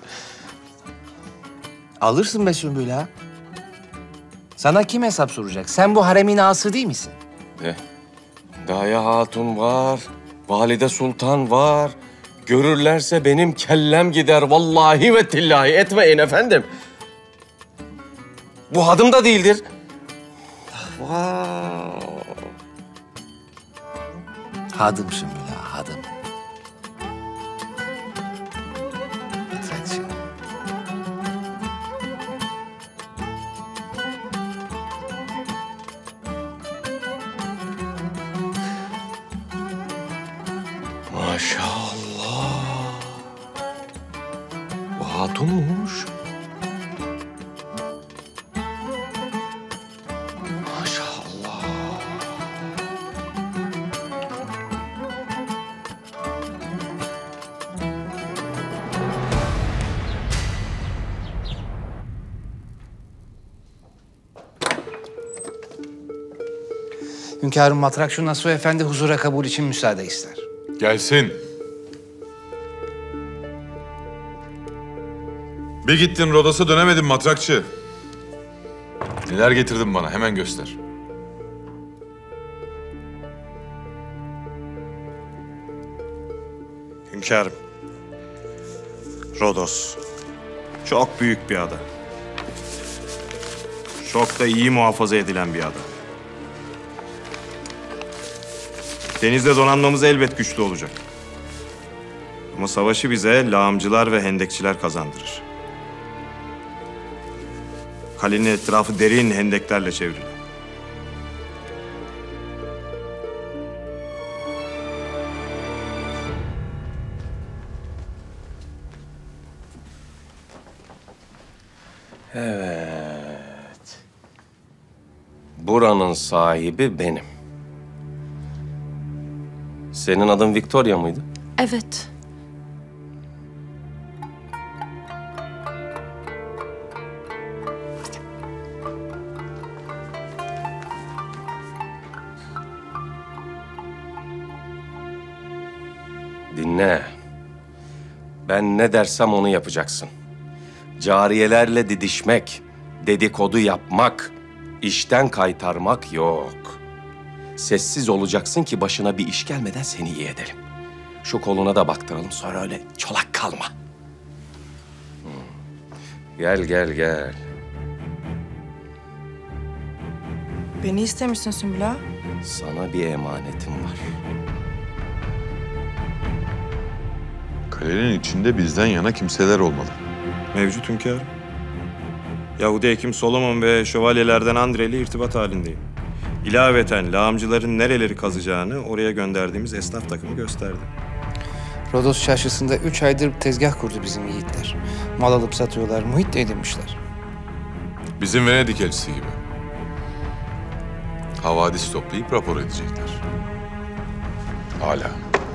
Alırsın be Sümbül ha. Sana kim hesap soracak? Sen bu haremin ağası değil misin? Daya Hatun var. Valide Sultan var. Görürlerse benim kellem gider. Vallahi ve tillahi etmeyin efendim. Bu hadım da değildir. Hadım Sümbül ha, hadım. Maşallah. Bu hatunmuş. Maşallah. Hünkârım Matrakçı Nasuh Efendi huzura kabul için müsaade ister. Gelsin. Bir gittin Rodos'a dönemedin matrakçı. Neler getirdin bana? Hemen göster. Hünkârım. Rodos. Çok büyük bir ada. Çok da iyi muhafaza edilen bir ada. Denizde donanmamız elbet güçlü olacak. Ama savaşı bize lağımcılar ve hendekçiler kazandırır. Kalenin etrafı derin hendeklerle çevrili. Evet. Buranın sahibi benim. Senin adın Victoria mıydı? Evet. Dinle. Ben ne dersem onu yapacaksın. Cariyelerle didişmek, dedikodu yapmak, işten kaytarmak yok. Sessiz olacaksın ki başına bir iş gelmeden seni iyi edelim. Şu koluna da baktıralım, sonra öyle çolak kalma. Gel, gel, gel. Beni istemişsin Sümbül ağa. Sana bir emanetim var. Kalenin içinde bizden yana kimseler olmalı. Mevcut hünkârım. Yahudi hekim Solomon ve şövalyelerden Andre ile irtibat halindeyim. İlaveten lağımcıların nereleri kazacağını oraya gönderdiğimiz esnaf takımı gösterdi. Rodos çarşısında 3 aydır tezgah kurdu bizim yiğitler. Mal alıp satıyorlar, muhit de edinmişler. Bizim Venedik elçisi gibi. Havadis toplayıp rapor edecekler. Hala.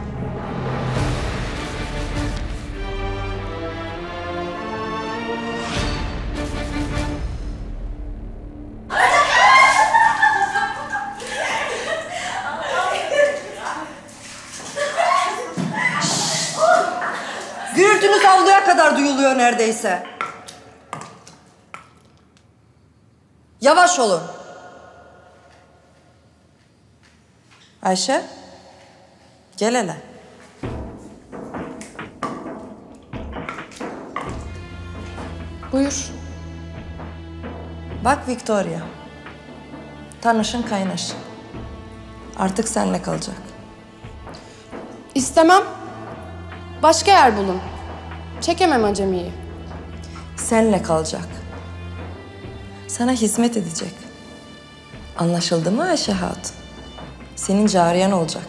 Gürültünüz avluya kadar duyuluyor neredeyse. Yavaş olun. Ayşe, gel hele. Buyur. Bak Victoria, tanışın kaynaşın. Artık seninle kalacak. İstemem. Başka yer bulun. Çekemem acemiyi. Seninle kalacak. Sana hizmet edecek. Anlaşıldı mı Ayşe Hatun? Senin cariyen olacak.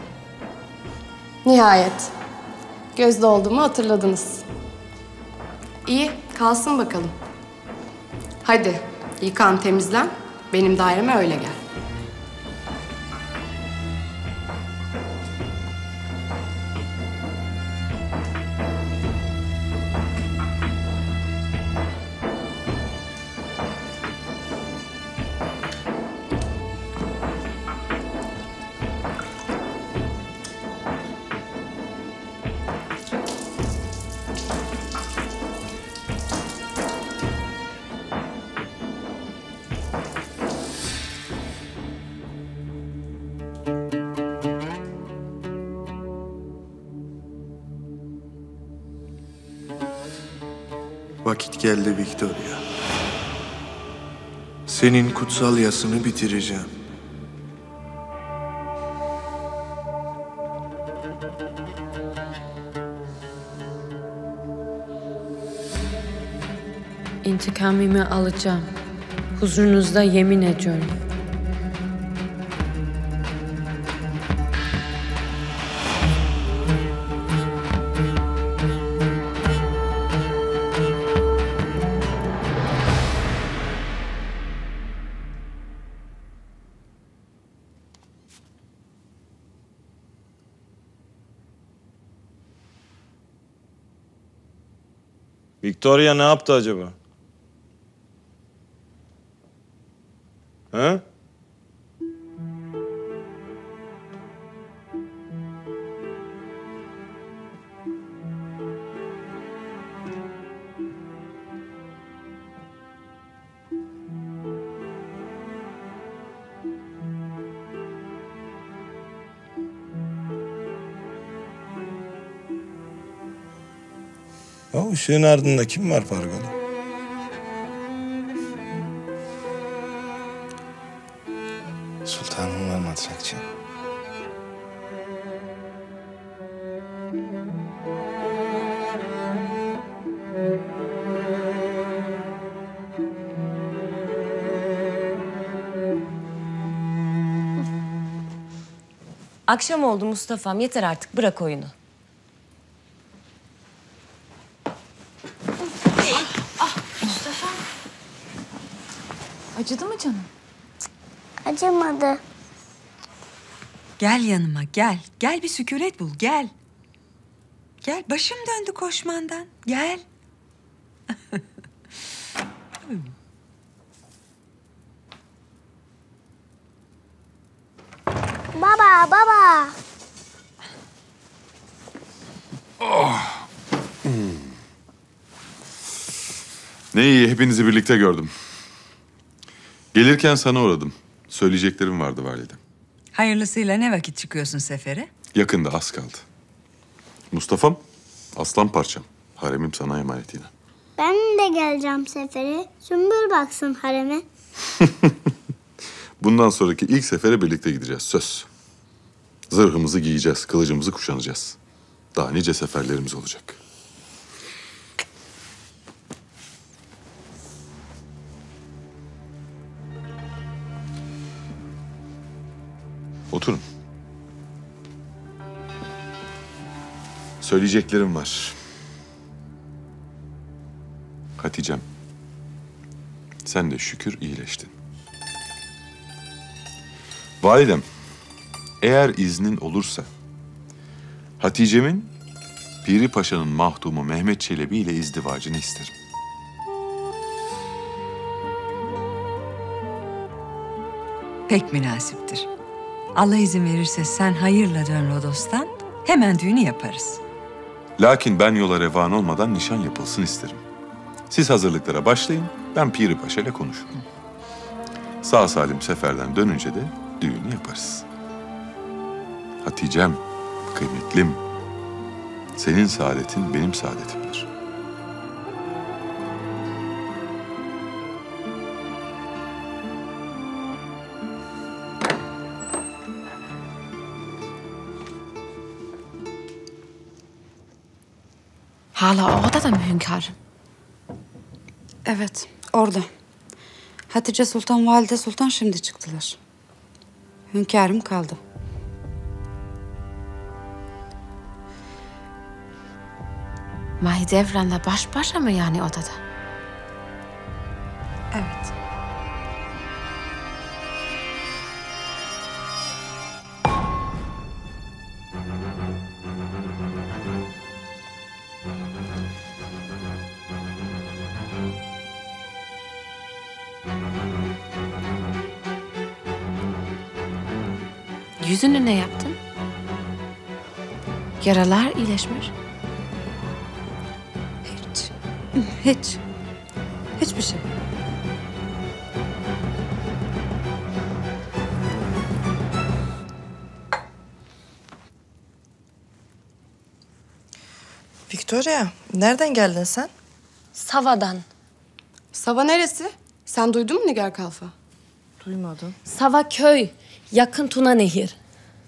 Nihayet. Gözde olduğumu hatırladınız. İyi, kalsın bakalım. Hadi, yıkan temizlen. Benim daireme öyle gel. Vakit geldi Victoria. Senin kutsal yasını bitireceğim. İntikamımı alacağım. Huzurunuzda yemin ediyorum. Victoria ne yaptı acaba? Ha? O ışığın ardında kim var Pargalı? Sultanım var matrakçı. Akşam oldu Mustafa'm. Yeter artık. Bırak oyunu. Mustafa. Acıdı mı canım? Acımadı. Gel yanıma gel. Gel bir sükunet bul gel. Gel başım döndü koşmandan. Gel. Baba. Ne iyi, hepinizi birlikte gördüm. Gelirken sana uğradım. Söyleyeceklerim vardı validem. Hayırlısıyla ne vakit çıkıyorsun sefere? Yakında, az kaldı. Mustafa'm, aslan parçam. Haremim sana emanet yine. Ben de geleceğim sefere. Sümbül baksın hareme. Bundan sonraki ilk sefere birlikte gideceğiz, söz. Zırhımızı giyeceğiz, kılıcımızı kuşanacağız. Daha nice seferlerimiz olacak. Oturun. Söyleyeceklerim var. Hatice'm, sen de şükür iyileştin. Validem, eğer iznin olursa Hatice'min Piri Paşa'nın mahdumu Mehmet Çelebi ile izdivacını isterim. Pek münasiptir. Allah izin verirse sen hayırla dön Rodos'tan. Hemen düğünü yaparız. Lakin ben yola revan olmadan nişan yapılsın isterim. Siz hazırlıklara başlayın, ben Piri Paşa ile konuşurum. Sağ salim seferden dönünce de düğünü yaparız. Hatice'm, kıymetlim, senin saadetin benim saadetimdir. Hala orada mı hünkârım? Evet, orada. Hatice Sultan, Valide Sultan şimdi çıktılar. Hünkârım kaldı. Mahidevran'la baş başa mı yani odada? Evet. Yüzünü ne yaptın? Yaralar iyileşmiş. Hiç. Hiçbir şey. Victoria, nereden geldin sen? Sava'dan. Sava neresi? Sen duydun mu Nigar Kalfa? Duymadım. Sava köy. Yakın Tuna Nehir.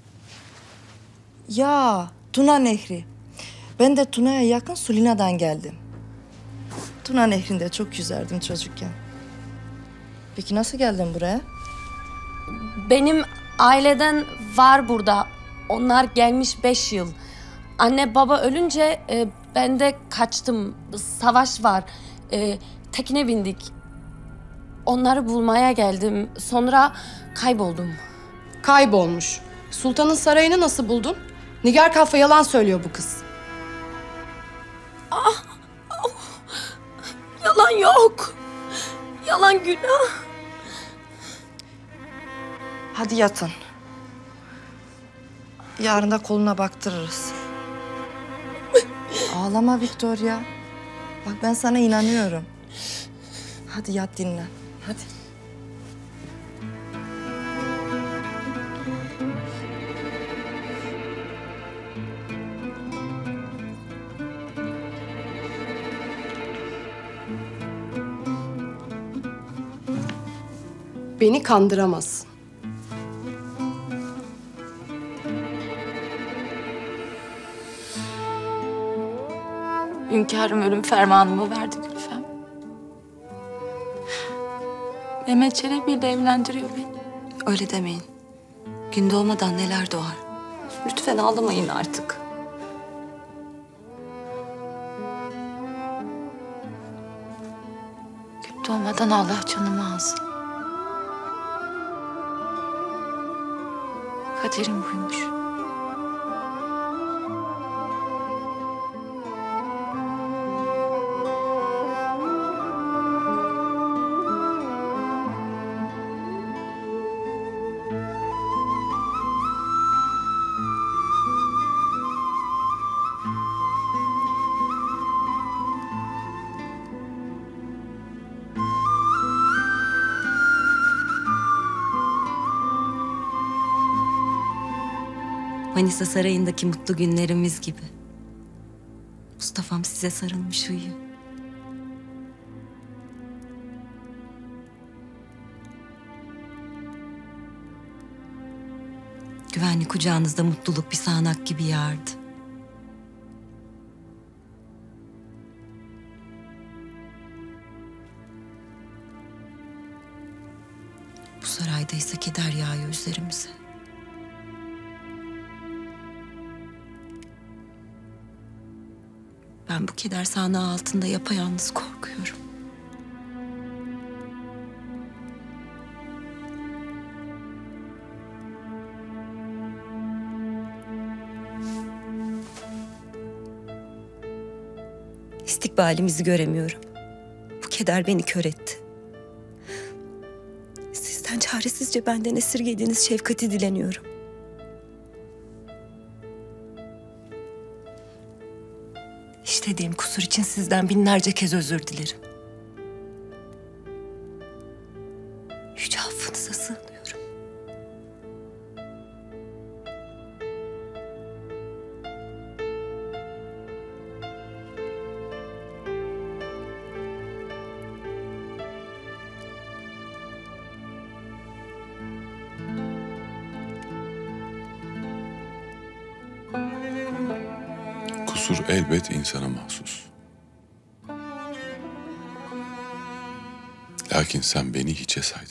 Ya Tuna Nehri. Ben de Tuna'ya yakın Sulina'dan geldim. Tuna Nehri'nde çok yüzerdim çocukken. Peki nasıl geldin buraya? Benim aileden var burada. Onlar gelmiş 5 yıl. Anne baba ölünce ben de kaçtım. Savaş var. Tekne bindik. Onları bulmaya geldim. Sonra kayboldum. Kaybolmuş. Sultanın sarayını nasıl buldun? Nigar Kalfa yalan söylüyor bu kız. Yalan yok. Yalan günah. Hadi yatın. Yarın da koluna baktırırız. Ağlama Victoria. Bak ben sana inanıyorum. Hadi yat dinlen. Hadi. Beni kandıramazsın. Hünkârım ölüm fermanımı verdi Gülfem. Mehmet Çelebi ile evlendiriyor beni. Öyle demeyin. Gün doğmadan neler doğar. Lütfen ağlamayın artık. Gün doğmadan Allah canımı alsın. Kaderim buymuş. Manisa Sarayı'ndaki mutlu günlerimiz gibi. Mustafa'm size sarılmış uyuyor. Güvenli kucağınızda mutluluk bir sağanak gibi yağardı. Bu sarayda ise keder yağıyor üzerimize. Ben bu keder sahnağı altında yapayalnız korkuyorum. İstikbalimizi göremiyorum. Bu keder beni kör etti. Sizden çaresizce benden esirgediğiniz şefkati dileniyorum. İşlediğim kusur için sizden binlerce kez özür dilerim. Yüce affınıza sığınıyorum. Kusur elbet insana mahsus. Lakin sen beni hiçe saydın.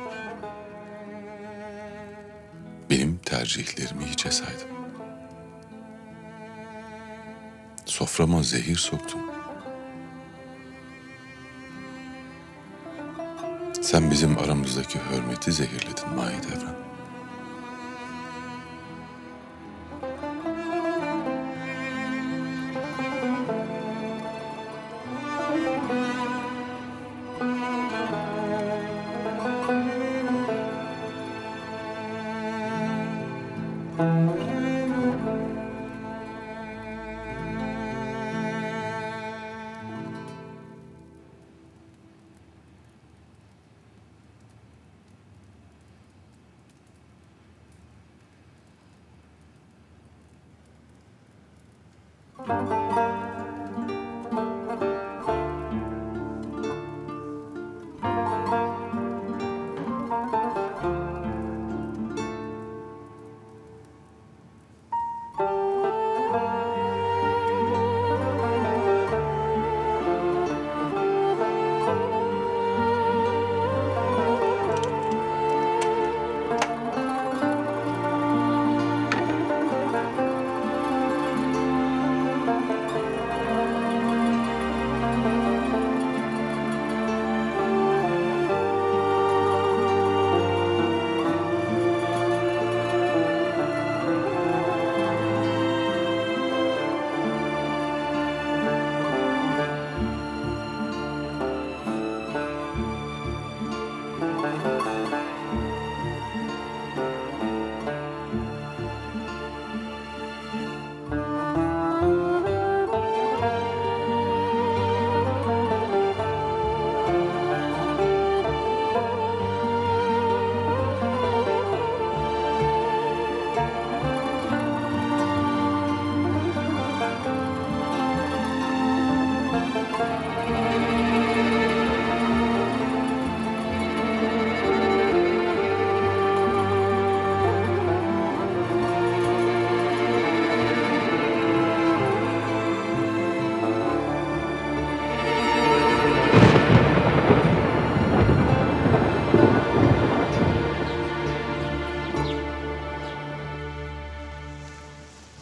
Benim tercihlerimi hiçe saydın. Soframa zehir soktun. Sen bizim aramızdaki hürmeti zehirledin Mahidevran.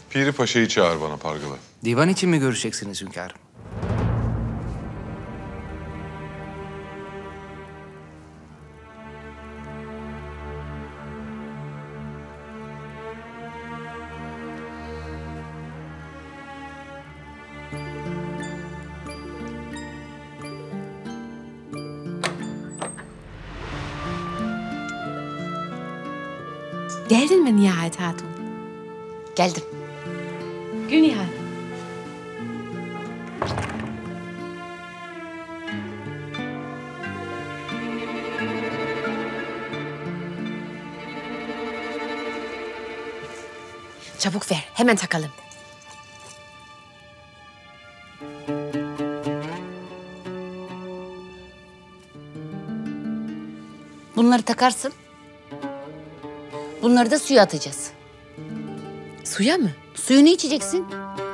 Piri Paşa'yı çağır bana Pargalı. Divan için mi görüşeceksiniz hünkârım? Geldin mi nihayet hatun? Geldim. Gülnihal. Çabuk ver, hemen takalım. Bunları takarsın. Bunları da suya atacağız. Suya mı? Suyunu içeceksin.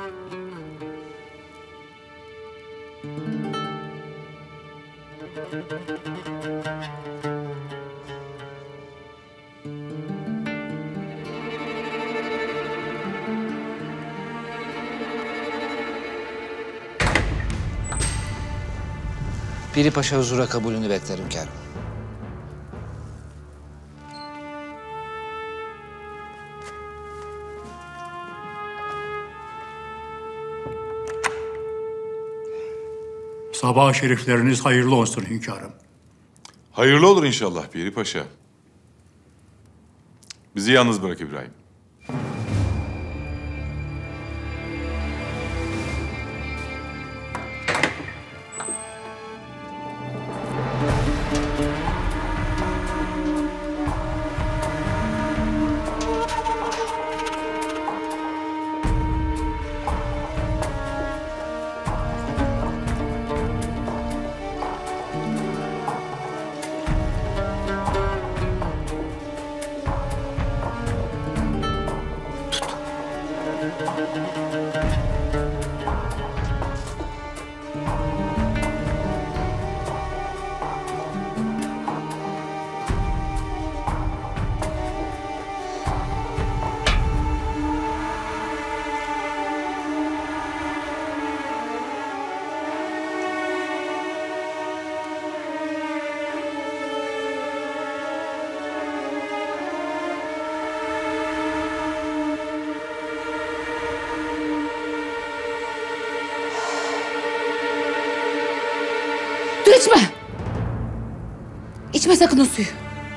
Piri Paşa huzura kabulünü bekler hünkârım. Sabah şerifleriniz hayırlı olsun hünkârım. Hayırlı olur inşallah Piri Paşa. Bizi yalnız bırak İbrahim. İçme. İçme sakın o suyu.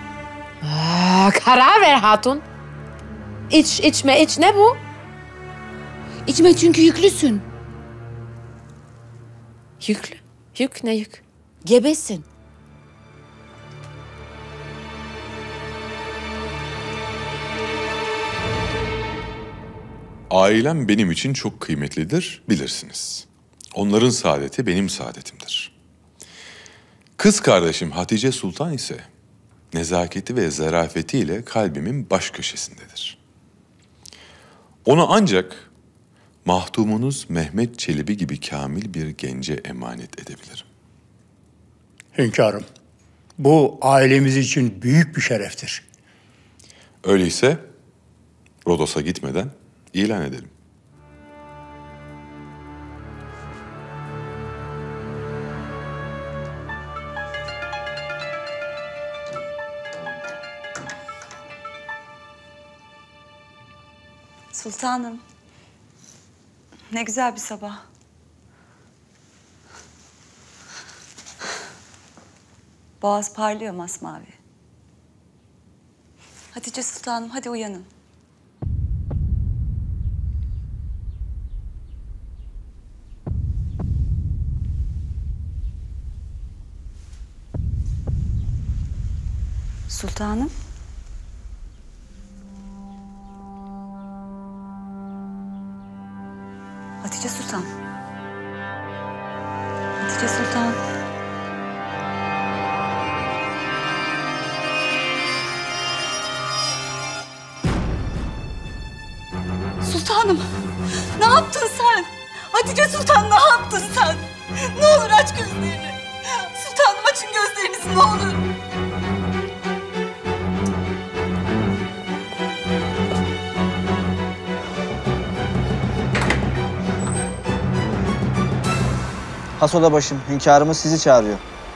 Karar ver hatun. İç, içme, iç. Ne bu? İçme çünkü yüklüsün. Yüklü? Yük ne yük? Gebesin. Ailem benim için çok kıymetlidir, bilirsiniz. Onların saadeti benim saadetimdir. Kız kardeşim Hatice Sultan ise nezaketi ve zarafetiyle kalbimin baş köşesindedir. Onu ancak mahtumunuz Mehmet Çelebi gibi kamil bir gence emanet edebilirim. Hünkârım, bu ailemiz için büyük bir şereftir. Öyleyse Rodos'a gitmeden ilan edelim. Sultanım, ne güzel bir sabah. Boğaz parlıyor masmavi. Hatice Sultanım, hadi uyanın. Sultanım. Hatice Sultan. Hatice Sultan. Sultanım, ne yaptın sen? Hatice Sultan, ne yaptın sen? Ne olur aç gözlerini. Sultanım, açın gözlerinizi ne olur. Has oda başım, hünkârımız sizi çağırıyor.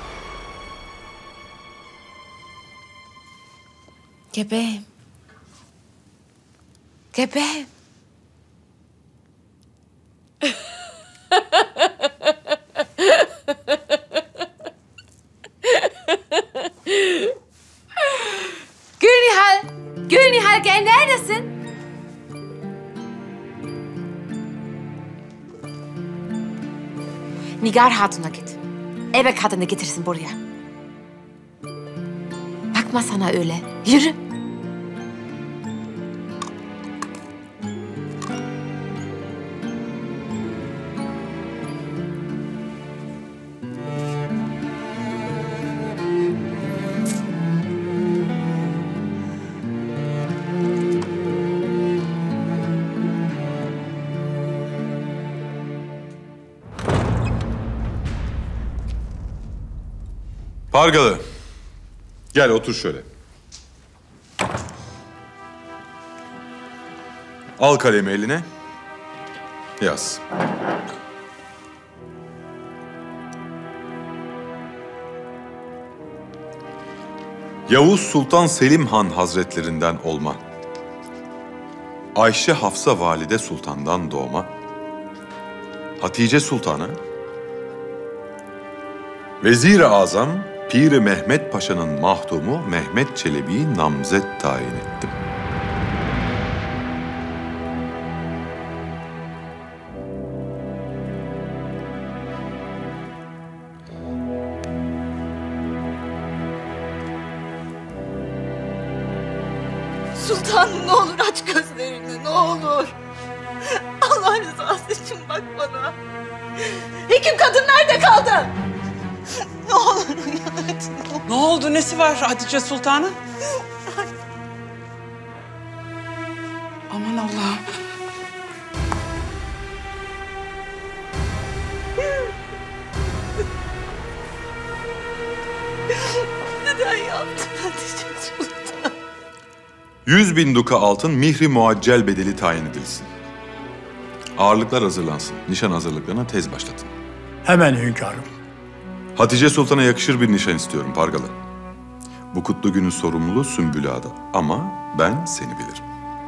Gebeğim. Gebeğim. Gülnihal. Gülnihal gel neredesin? Nigar Hatun'a git. Ebe kadını getirsin buraya. Bakma sana öyle. Yürü. Pargalı. Gel otur şöyle. Al kalemi eline. Yaz. Yavuz Sultan Selim Han Hazretlerinden olma, Ayşe Hafsa Valide Sultan'dan doğma, Hatice Sultan'a, Vezir-i Azam Pir-i Mehmet Paşa'nın mahdumu Mehmet Çelebi'yi namzet tayin ettim. Sultanım ne olur aç gözlerini ne olur. Allah rızası için bak bana. Hekim kadın nerede kaldı? Ne olur uyan et. Ne oldu? Nesi var Hatice Sultan'ın? Aman Allah'ım. Neden yaptın Hatice Sultan? 100.000 duka altın mihri muaccel bedeli tayin edilsin. Ağırlıklar hazırlansın. Nişan hazırlıklarına tez başlatın. Hemen hünkârım. Hatice Sultan'a yakışır bir nişan istiyorum Pargalı. Bu kutlu günün sorumluluğu Sümbül Ağa'da. Ama ben seni bilirim.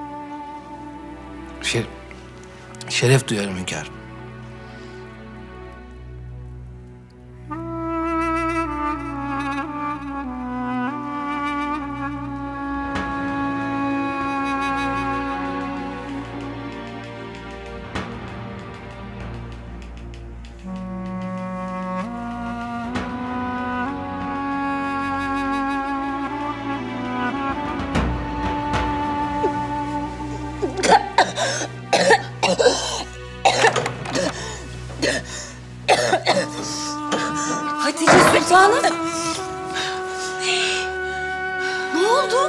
Şeref duyarım hünkârım. Hatice Sultanım. Ne oldu?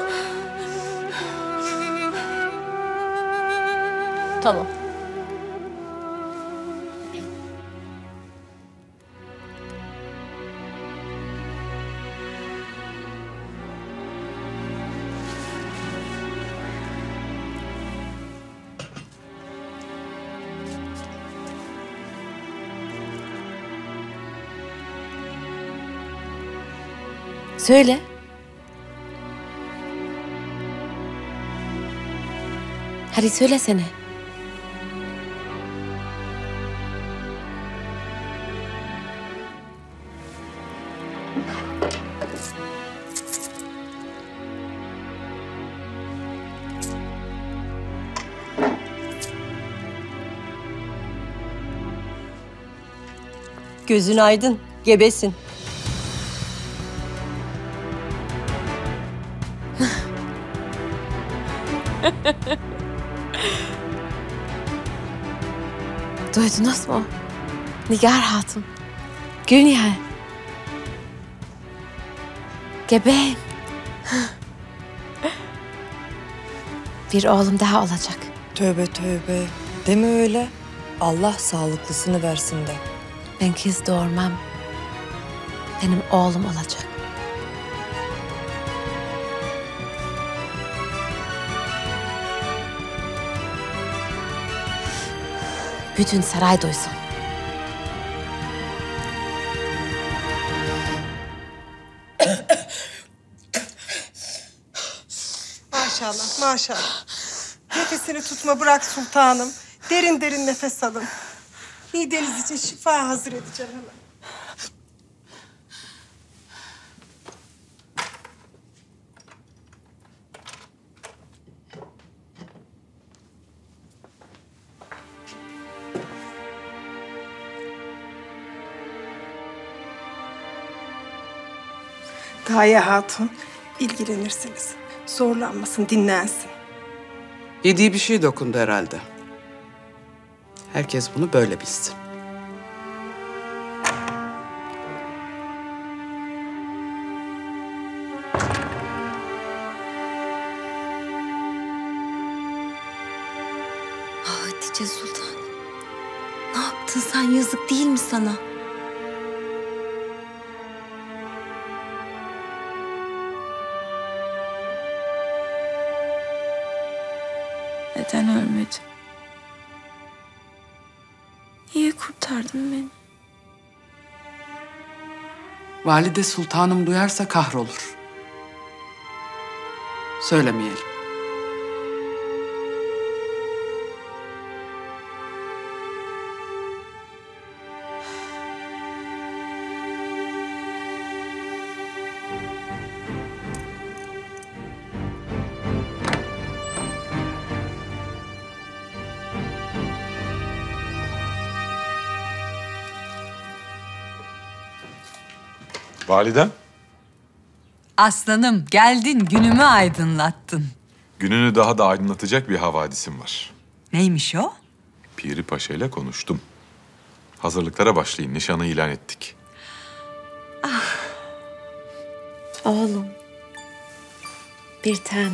Tamam. Söyle. Hadi söylesene. Gözün aydın, gebesin. Duydunuz mu? Nigar Hatun. Gülnihal. Gebeğim. Bir oğlum daha olacak. Tövbe tövbe. Deme öyle. Allah sağlıklısını versin de. Ben kız doğurmam. Benim oğlum olacak. Bütün saray duysun. Maşallah. Nefesini tutma bırak sultanım. Derin derin nefes alın. Mideniz için şifa hazır edeceğim hemen. Daye Hatun, ilgilenirsiniz. Zorlanmasın, dinlensin. Yediği bir şey dokundu herhalde. Herkes bunu böyle bilsin. Hatice Sultanım. Ne yaptın sen? Yazık değil mi sana? Neden ölmedin? Niye kurtardın beni? Valide Sultanım duyarsa kahrolur. Söylemeyelim. Validem, Aslanım geldin, günümü aydınlattın. gününü daha da aydınlatacak bir havadisim var. Neymiş o? Piri Paşa ile konuştum. Hazırlıklara başlayın, nişanı ilan ettik. Oğlum. Bir tane.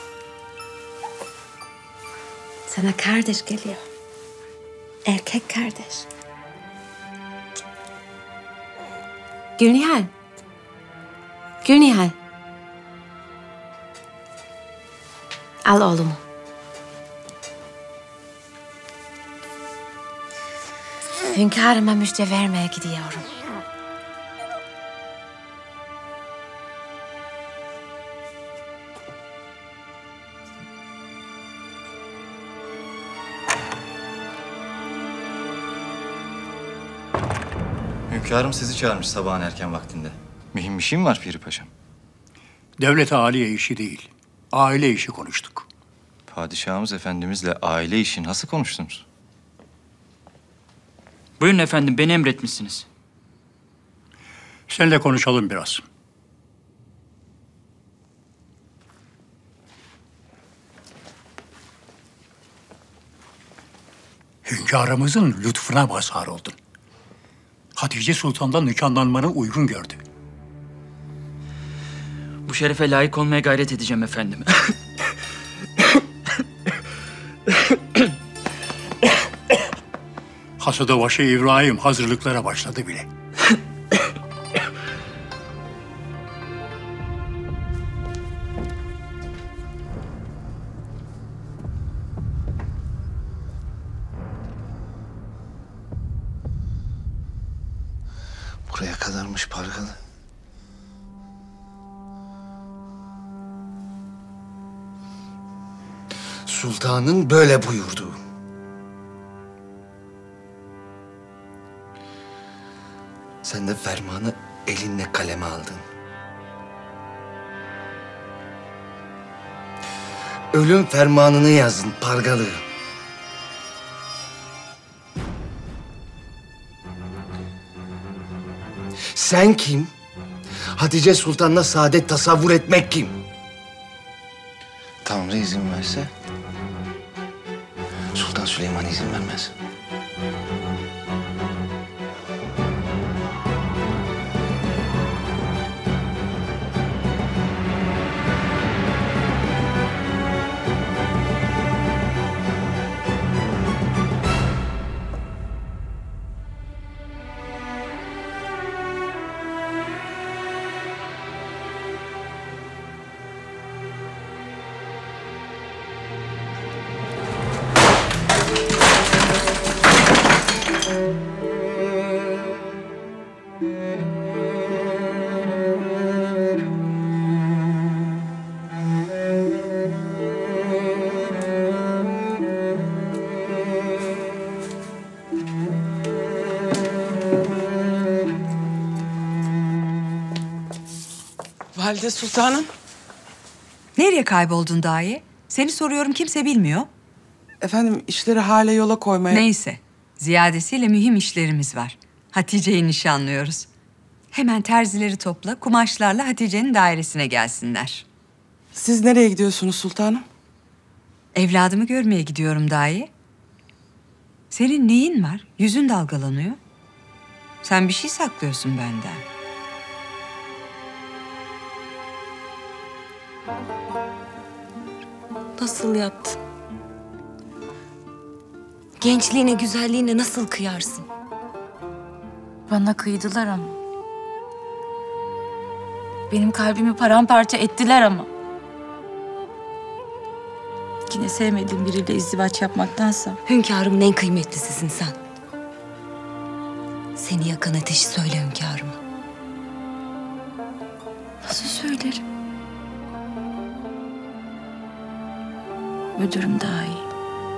Sana kardeş geliyor. Erkek kardeş. Gülnihal. Gülnihal. Al oğlumu. Hünkârıma müjde vermeye gidiyorum. Hünkârım sizi çağırmış sabahın erken vaktinde. Mühim bir şey mi var Piri Paşam? Devlet aliye işi değil, aile işi konuştuk. Padişahımız efendimizle aile işi nasıl konuştunuz? Buyurun efendim, beni emretmişsiniz. Seninle konuşalım biraz. Hünkârımızın lütfuna mazhar oldun. Hatice Sultan'dan nişanlanmanı uygun gördü. Bu şerefe layık olmaya gayret edeceğim efendim. Hasadobaşı İbrahim hazırlıklara başladı bile. Buraya kadarmış Pargalı. Sultanın böyle buyurdu. Sen de fermanı elinle kaleme aldın. Ölüm fermanını yazdın Pargalı. Sen kim? Hatice Sultan'la saadet tasavvur etmek kim? Tanrı izin verse Sultan Süleyman izin vermez. Valide Sultanım. Nereye kayboldun dahi? Seni soruyorum, kimse bilmiyor. Efendim, işleri hale yola koymaya... Neyse, ziyadesiyle mühim işlerimiz var. Hatice'yi nişanlıyoruz. Hemen terzileri topla, kumaşlarla Hatice'nin dairesine gelsinler. Siz nereye gidiyorsunuz sultanım? Evladımı görmeye gidiyorum dahi. Senin neyin var? Yüzün dalgalanıyor. Sen bir şey saklıyorsun benden. Nasıl yaptın? Gençliğine, güzelliğine nasıl kıyarsın? Bana kıydılar ama. Benim kalbimi paramparça ettiler ama. Yine sevmediğim biriyle izdivaç yapmaktansa. Hünkârımın en kıymetlisisin sen. Seni yakan ateşi söyle hünkârıma. Nasıl söylerim? Müdürüm daha iyi.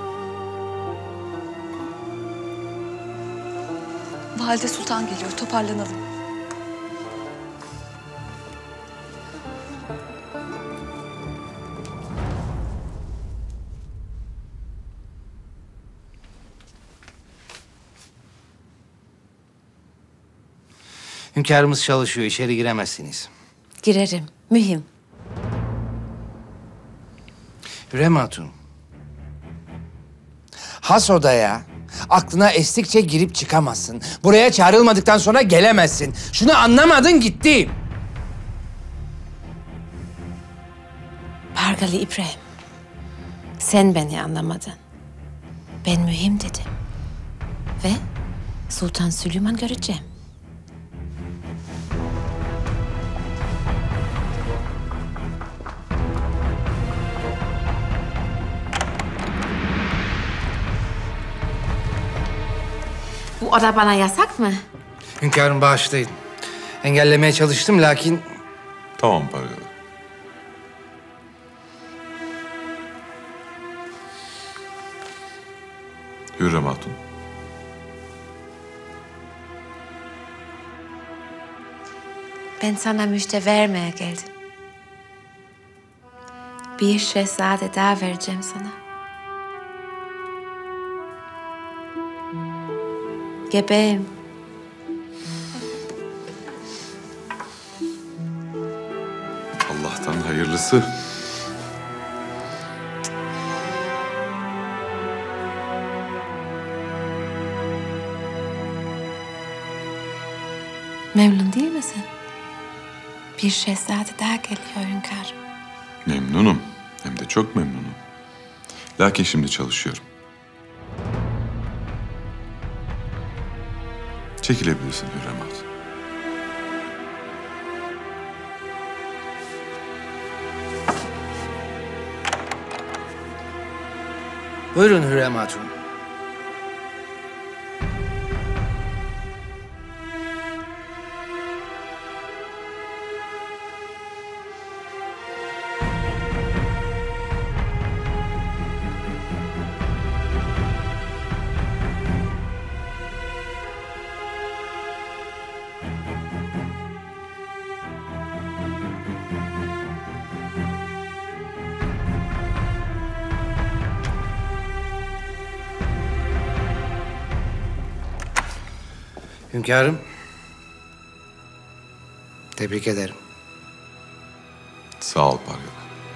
Valide Sultan geliyor, toparlanalım. Hünkârımız çalışıyor, içeri giremezsiniz. Girerim. Mühim. Hürrem Hatun. Has odaya aklına estikçe girip çıkamazsın. Buraya çağrılmadıktan sonra gelemezsin. Şunu anlamadın, gitti. Pargalı İbrahim. Sen beni anlamadın. Ben mühim dedim. Ve Sultan Süleyman göreceğim. Bu oda bana yasak mı? Hünkârım bağışlayın. Engellemeye çalıştım lakin... Tamam Pargalı. Hürrem Hatun. Ben sana müjde vermeye geldim. Bir şehzade daha vereceğim sana. Gebeyim. Allah'tan hayırlısı. Memnun değil misin? Bir şehzade daha geliyor hünkârım. Memnunum. Hem de çok memnunum. Lakin şimdi çalışıyorum. Çekilebilirsin Hürrem Hatun. Buyurun Hürrem Hatun. Hünkârım, tebrik ederim. Sağ ol Pargalı.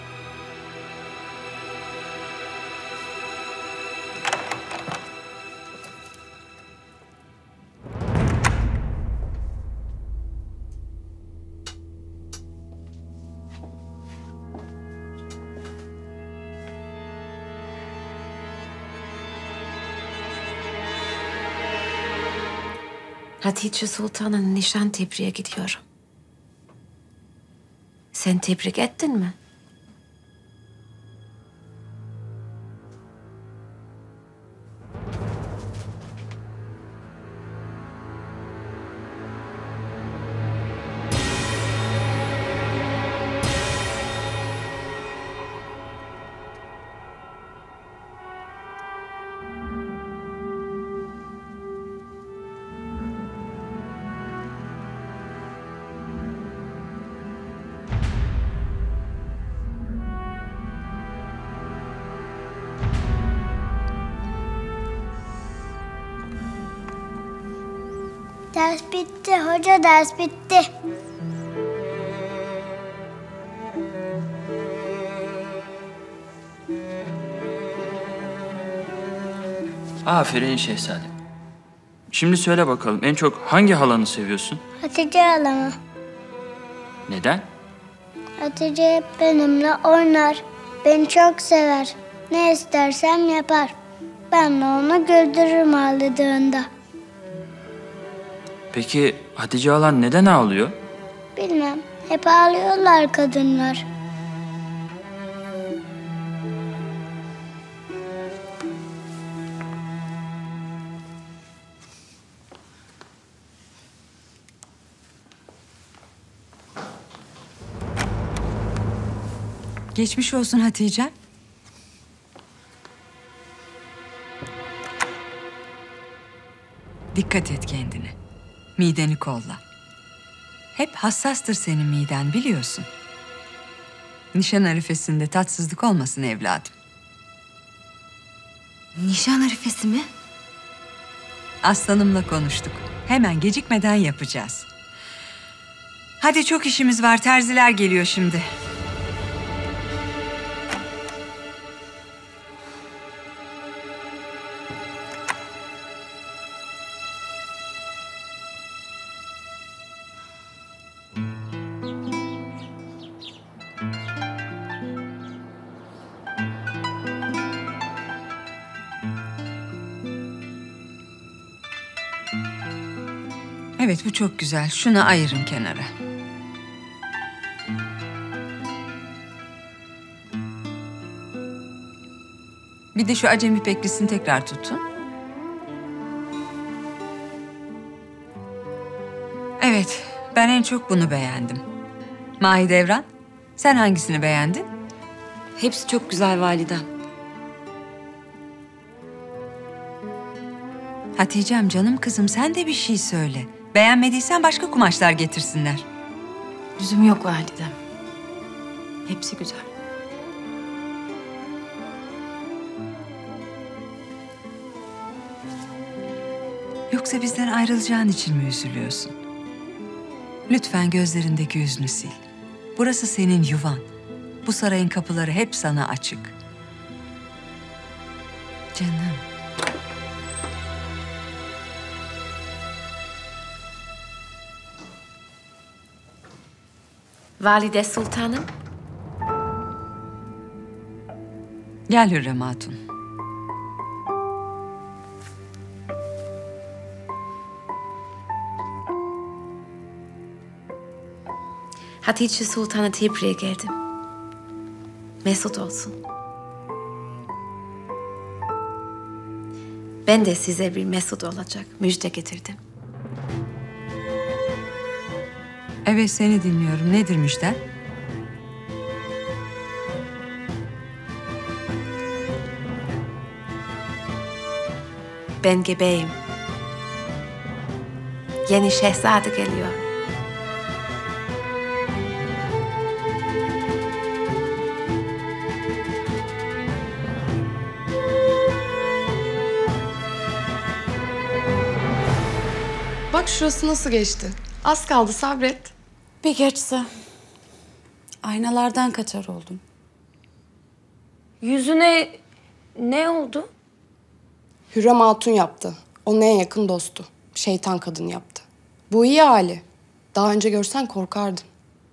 Hatice Sultan'ın nişan tebriğe gidiyorum. Sen tebrik ettin mi? Ders bitti hoca, ders bitti. Aferin şehzadem. Şimdi söyle bakalım en çok hangi halanı seviyorsun? Hatice halamı. Neden? Hatice hep benimle oynar. Beni çok sever. Ne istersem yapar. Ben de onu güldürürüm ağladığında. Peki Hatice halan neden ağlıyor? Bilmem. Hep ağlıyorlar kadınlar. Geçmiş olsun Hatice. Dikkat et kendine. Mideni kolla. Hep hassastır senin miden biliyorsun. Nişan arifesinde tatsızlık olmasın evladım. Nişan arifesi mi? Aslanımla konuştuk. Hemen gecikmeden yapacağız. Hadi çok işimiz var. Terziler geliyor şimdi. Evet, bu çok güzel. Şunu ayırın kenara. Bir de şu acemi peklisini tekrar tutun. Evet, ben en çok bunu beğendim. Mahidevran, sen hangisini beğendin? Hepsi çok güzel validem. Hatice'm canım kızım sen de bir şey söyle. Beğenmediysen başka kumaşlar getirsinler. Lüzum yok validem. Hepsi güzel. Yoksa bizden ayrılacağın için mi üzülüyorsun? Lütfen gözlerindeki hüznü sil. Burası senin yuvan. Bu sarayın kapıları hep sana açık. Canım. Valide Sultanım. Gel Hürrem Hatun. Hatice Sultan'a tebriğe geldim. Mesut olsun. Ben de size bir mesut olacak müjde getirdim. Evet seni dinliyorum. Nedir müjden? Ben gebeyim. Yeni şehzade geliyor. Bak şurası nasıl geçti. Az kaldı sabret. Bir geçse. Aynalardan kaçar oldum. Yüzüne ne oldu? Hürrem Hatun yaptı. Onun en yakın dostu. Şeytan kadın yaptı. Bu iyi hali. Daha önce görsen korkardın.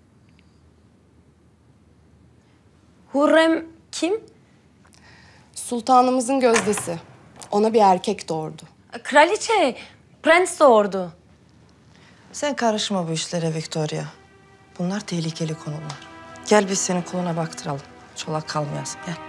Hürrem kim? Sultanımızın gözdesi. Ona bir erkek doğurdu. Kraliçe, prens doğurdu. Sen karışma bu işlere Victoria. Bunlar tehlikeli konular. Gel biz senin koluna baktıralım. Çolak kalmayasın gel.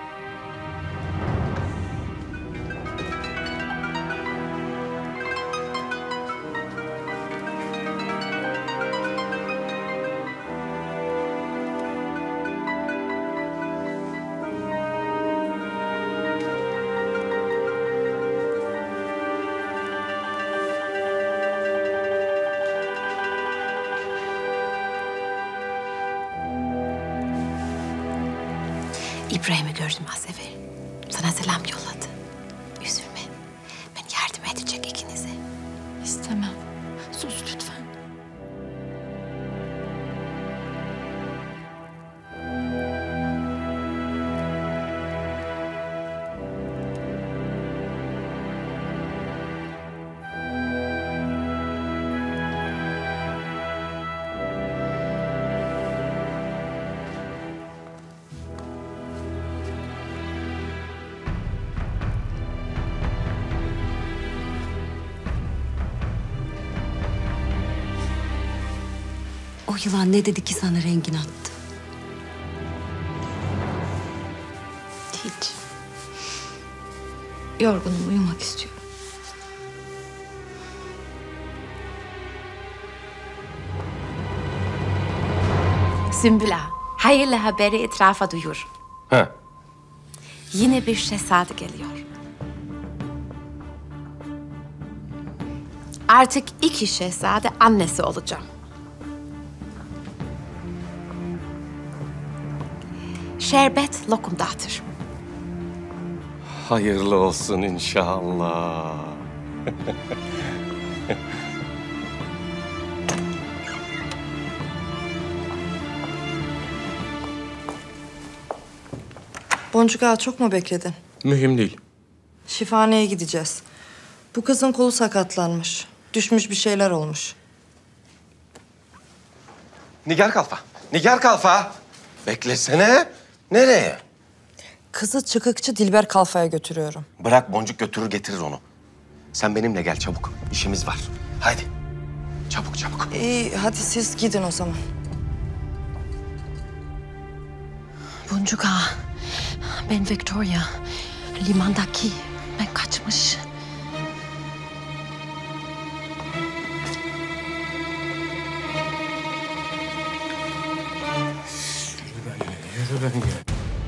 İbrahim'i gördüm az evvel. Sana selam yolladı. Üzülme. Ben yardım edecek ikinize. İstemem. O yılan ne dedi ki sana rengini attı? Hiç. Yorgunum, uyumak istiyorum. Sümbül Ağa, hayırlı haberi etrafa duyur. Ha. Yine bir şehzade geliyor. Artık 2 şehzade annesi olacağım. Şerbet lokum dağıtır. Hayırlı olsun inşallah. Boncuk Ağa çok mu bekledin? Mühim değil. Şifaneye gideceğiz. Bu kızın kolu sakatlanmış. Düşmüş bir şeyler olmuş. Nigar Kalfa. Nigar Kalfa. Beklesene. Nereye? Kızı çıkıkçı Dilber Kalfa'ya götürüyorum. Bırak Boncuk götürür getirir onu. Sen benimle gel çabuk. İşimiz var. Haydi. Çabuk çabuk. İyi hadi siz gidin o zaman. Boncuk Ağa, ben Victoria. Limandaki. Ben kaçmış. Yürü ben ya.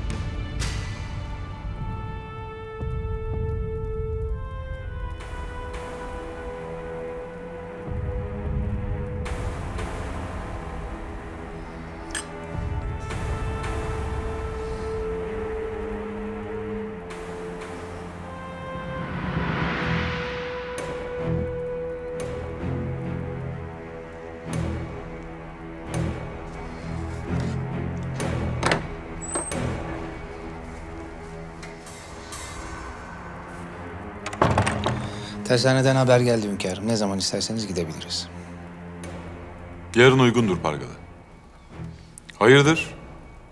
Tersaneden haber geldi hünkârım. Ne zaman isterseniz gidebiliriz. Yarın uygundur Pargalı. Hayırdır?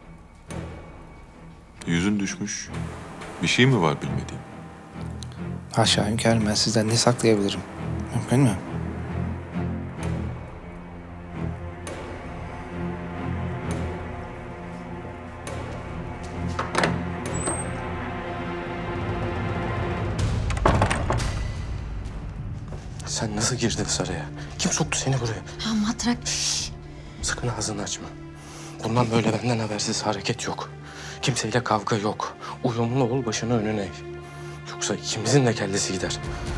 Yüzün düşmüş. Bir şey mi var bilmediğim? Haşa hünkârım, ben sizden ne saklayabilirim? Mümkün mü? Sen nasıl girdin saraya? Kim soktu seni buraya? Ha matrak. Sakın ağzını açma. Bundan böyle benden habersiz hareket yok. Kimseyle kavga yok. Uyumlu ol, başını önüne eğ. Yoksa ikimizin de kellesi gider.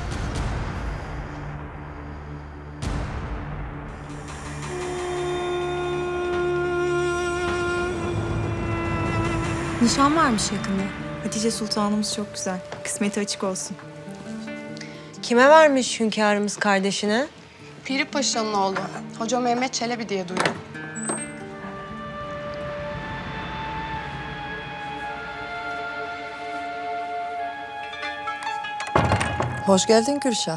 Nişan varmış yakında. Hatice Sultanımız çok güzel. Kısmeti açık olsun. Kime vermiş hünkârımız kardeşine? Piri Paşa'nın oğlu. Hoca Mehmet Çelebi diye duydum. Hoş geldin Gülşah.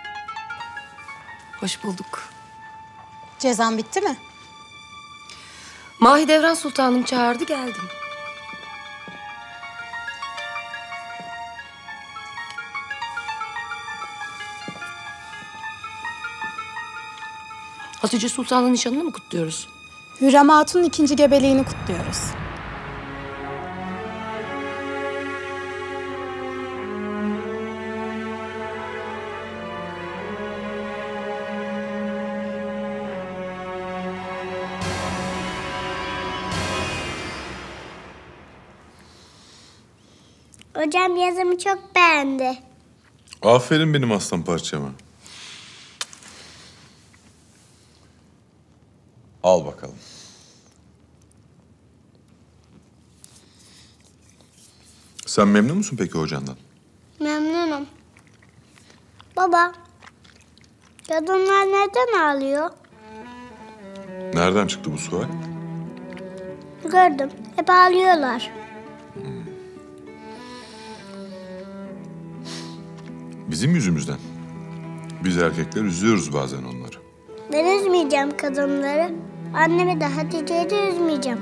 Hoş bulduk. Cezan bitti mi? Mahidevran Sultanım çağırdı, geldim. Hatice Sultan'ın nişanını mı kutluyoruz? Hürrem Hatun'un 2. gebeliğini kutluyoruz. Hocam yazımı çok beğendi. Aferin benim aslan parçama. Al bakalım. Sen memnun musun peki hocandan? Memnunum. Baba, kadınlar neden ağlıyor? Nereden çıktı bu sual? Gördüm, hep ağlıyorlar. Bizim yüzümüzden. Biz erkekler üzüyoruz bazen onları. Ben üzmeyeceğim kadınları. Annemi de Hatice'yi de üzmeyeceğim.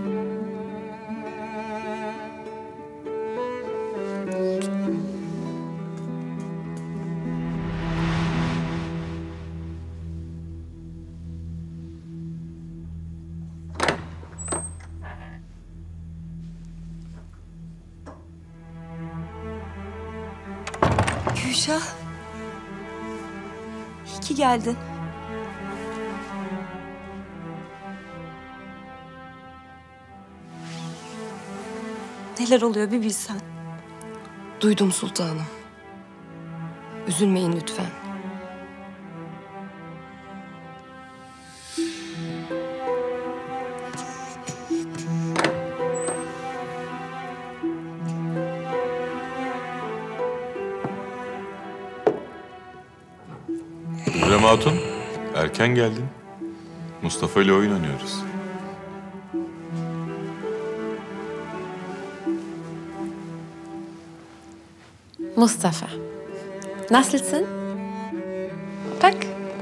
Gülşah. İyi ki geldin. Neler oluyor bir bilsen. Duydum sultanım. Üzülmeyin lütfen. Hürrem Hatun, erken geldin. Mustafa ile oyun oynuyoruz. Mustafa, nasılsın? Bak.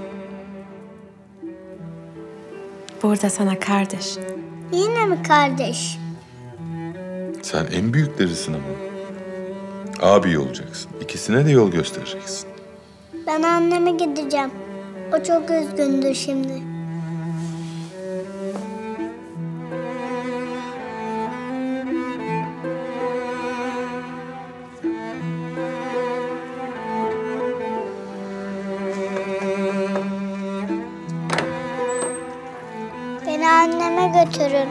Burada sana kardeş. Yine mi kardeş? Sen en büyüklerisin ama. Abi olacaksın. İkisine de yol göstereceksin. Ben anneme gideceğim. O çok üzgündür şimdi. Beni anneme götürün.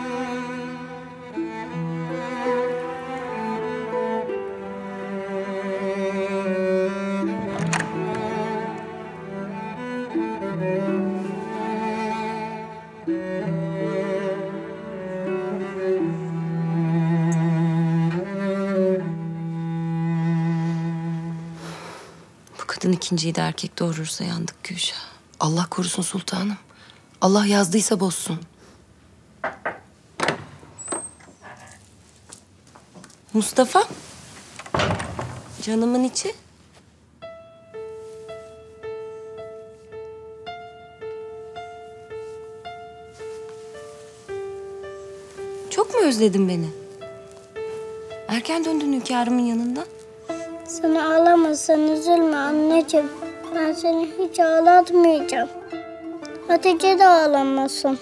Bu kadın ikinciyi de erkek doğurursa yandık Gülşah. Allah korusun sultanım. Allah yazdıysa bozsun. Mustafa. Canımın içi. Çok mu özledin beni? Erken döndün hünkârımın yanından. Sen ağlamasan üzülme anneciğim. Ben seni hiç ağlatmayacağım. Hatice de ağlamasın.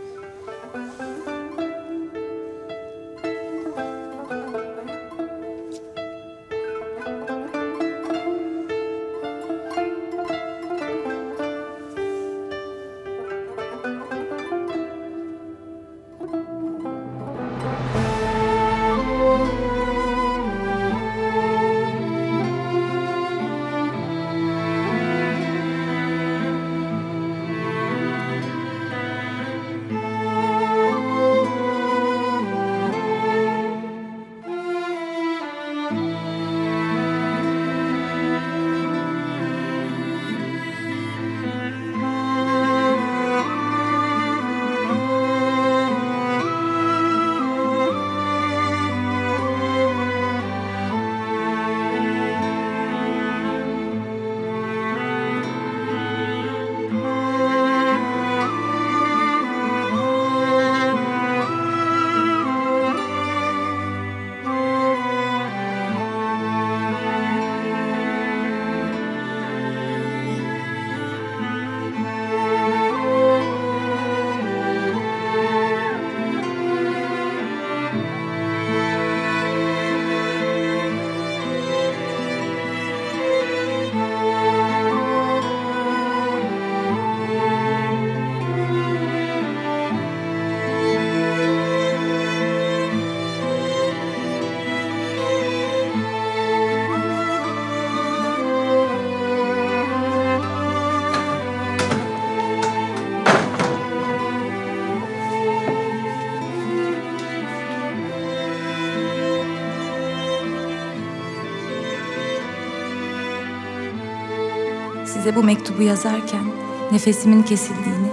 Size bu mektubu yazarken nefesimin kesildiğini,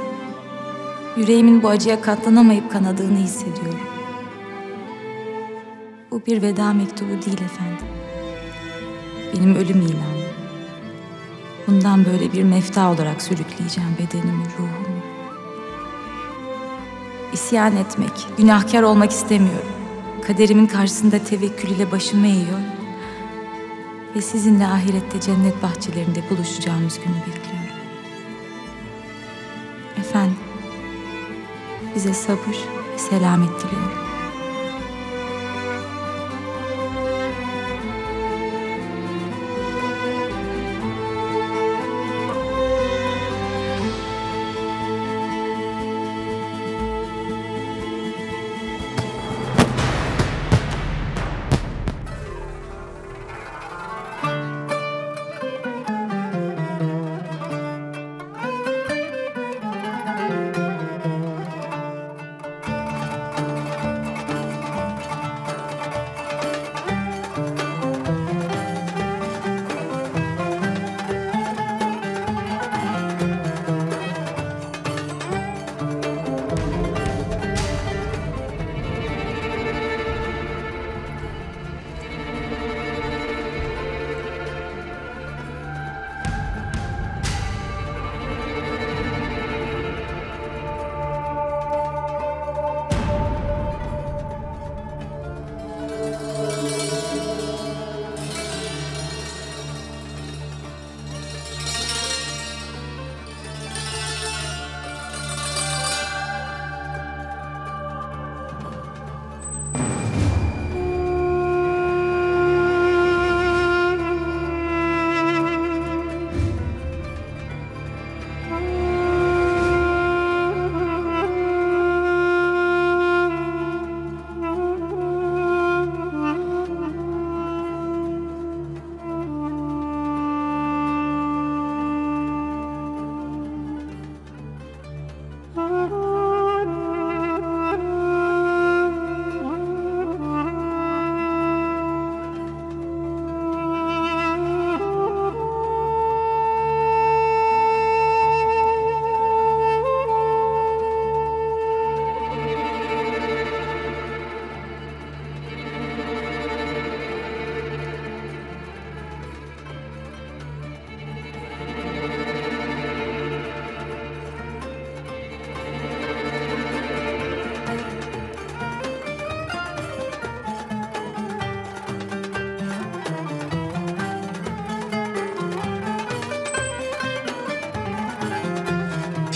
yüreğimin bu acıya katlanamayıp kanadığını hissediyorum. Bu bir veda mektubu değil efendim. Benim ölüm ilanım. Bundan böyle bir mefta olarak sürükleyeceğim bedenimi, ruhumu. İsyan etmek, günahkar olmak istemiyorum. Kaderimin karşısında tevekkül ile başımı eğiyor ve sizinle ahirette cennet bahçelerinde buluşacağımız günü bekliyorum. Efendim, bize sabır ve selamet diliyorum.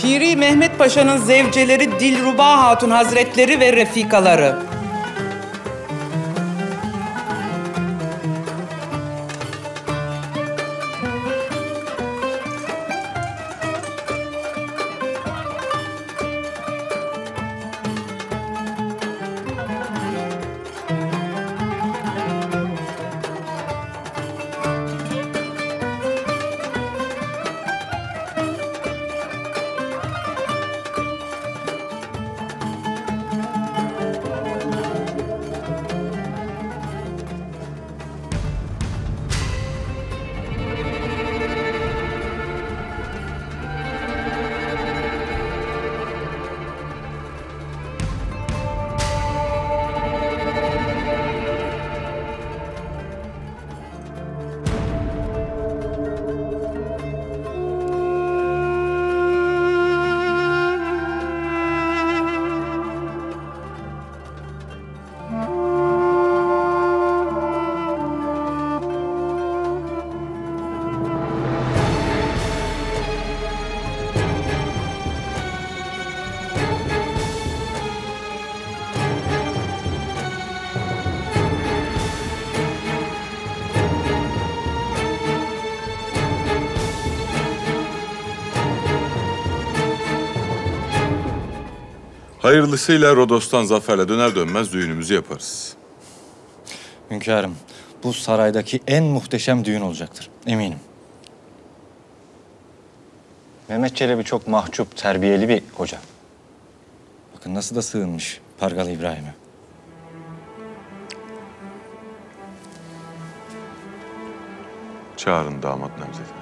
Piri Mehmet Paşa'nın zevceleri Dilruba Hatun Hazretleri ve refikaları. Hayırlısıyla Rodos'tan zaferle döner dönmez düğünümüzü yaparız. Hünkârım, bu saraydaki en muhteşem düğün olacaktır. Eminim. Mehmet Çelebi çok mahcup, terbiyeli bir hoca. Bakın nasıl da sığınmış Pargalı İbrahim'e. Çağırın damat namzetini.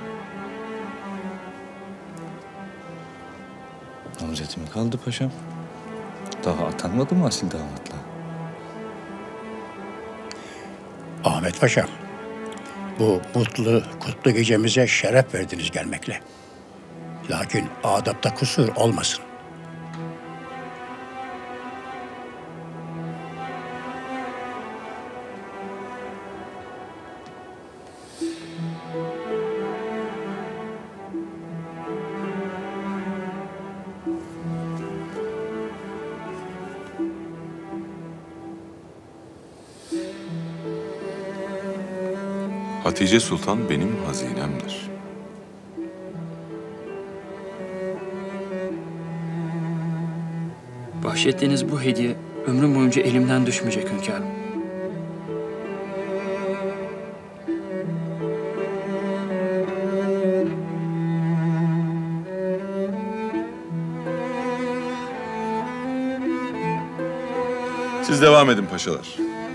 Namzeti mi kaldı paşam? Daha atanmadı mı asil damatla? Ahmet Paşa, bu mutlu, kutlu gecemize şeref verdiniz gelmekle. Lakin adapta kusur olmasın. Hatice Sultan benim hazinemdir. Bahşettiğiniz bu hediye ömrüm boyunca elimden düşmeyecek hünkârım. Siz devam edin paşalar.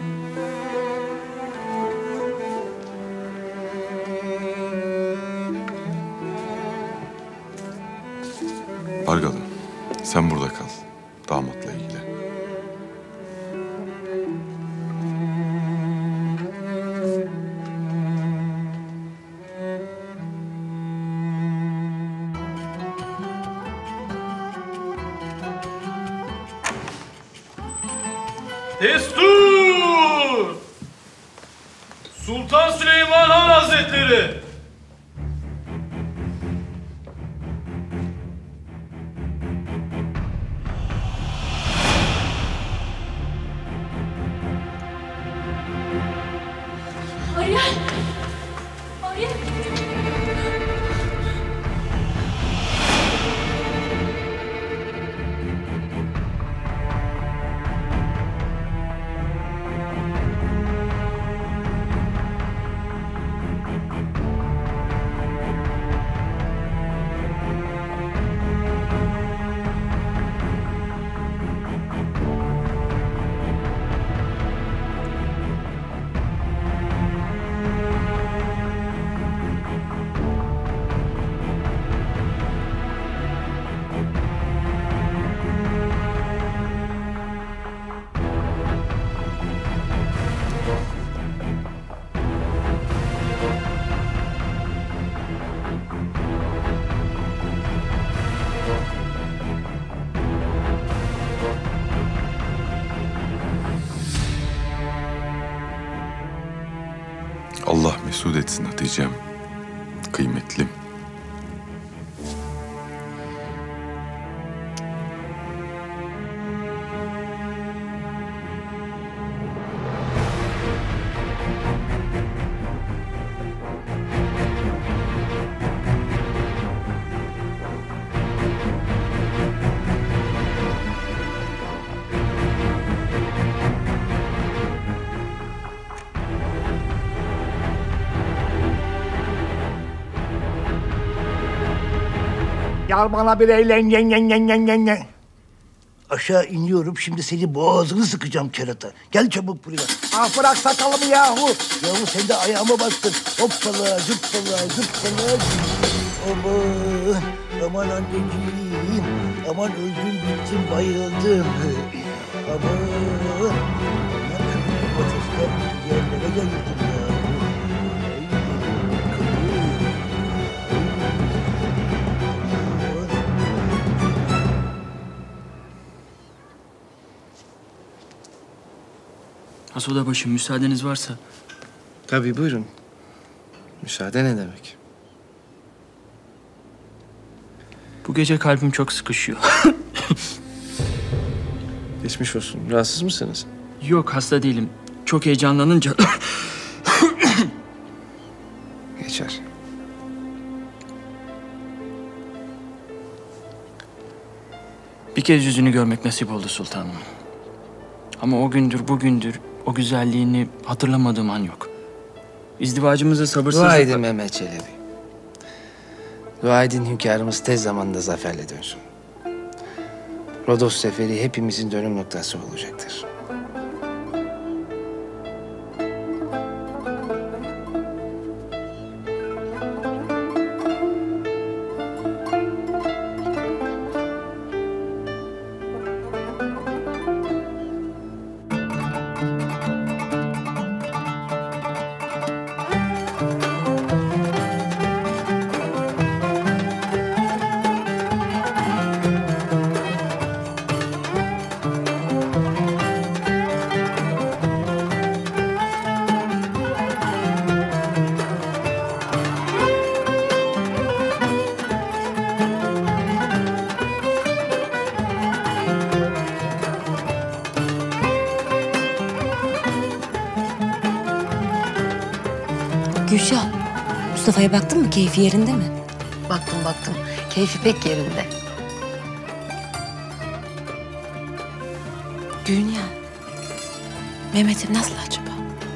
Pargalı, sen burada kal. Damatla ilgili. Destur! Sultan Süleyman Han Hazretleri! Hayır. Hayır. Allah mesut etsin Hatice'm, kıymetlim. Gel bana bir eğlen. Aşağı iniyorum. Şimdi seni boğazını sıkacağım kerata. Gel çabuk buraya. Ah bırak sakalımı yahu. Yahu sen de ayağıma bastın. Hoppala zıppala zıppala. Aman. Aman anneciğim. Aman öldüm bittim bayıldım. Aman. Ateşler yerlere yayıldım ya. Has odabaşı müsaadeniz varsa. Tabii buyurun. Müsaade ne demek? Bu gece kalbim çok sıkışıyor. Geçmiş olsun. Rahatsız mısınız? Yok, hasta değilim. Çok heyecanlanınca... Geçer. Bir kez yüzünü görmek nasip oldu sultanım. Ama o gündür, bugündür o güzelliğini hatırlamadığım an yok. İzdivacımızı sabırsızlıkla... Dua edin Mehmet Çelebi. Dua edin hünkârımız tez zamanda zaferle dönsün. Rodos seferi hepimizin dönüm noktası olacaktır. Gülşah, Mustafa'ya baktın mı? Keyfi yerinde mi? Baktım. Keyfi pek yerinde. Dünya. Mehmet'im nasıl acaba?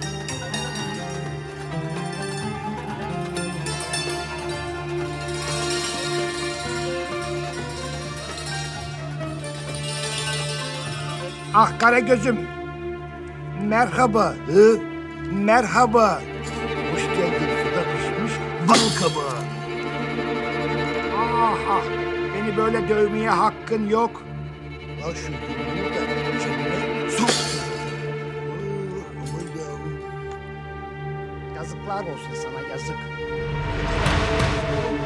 Ah Karagöz'üm. Merhaba. Merhaba. Hoş geldin suda pişmiş bal kabağı. Ah, beni böyle dövmeye hakkın yok. Al şu yumruğu da cebine sok. Aman yavrum. Yazıklar olsun sana yazık.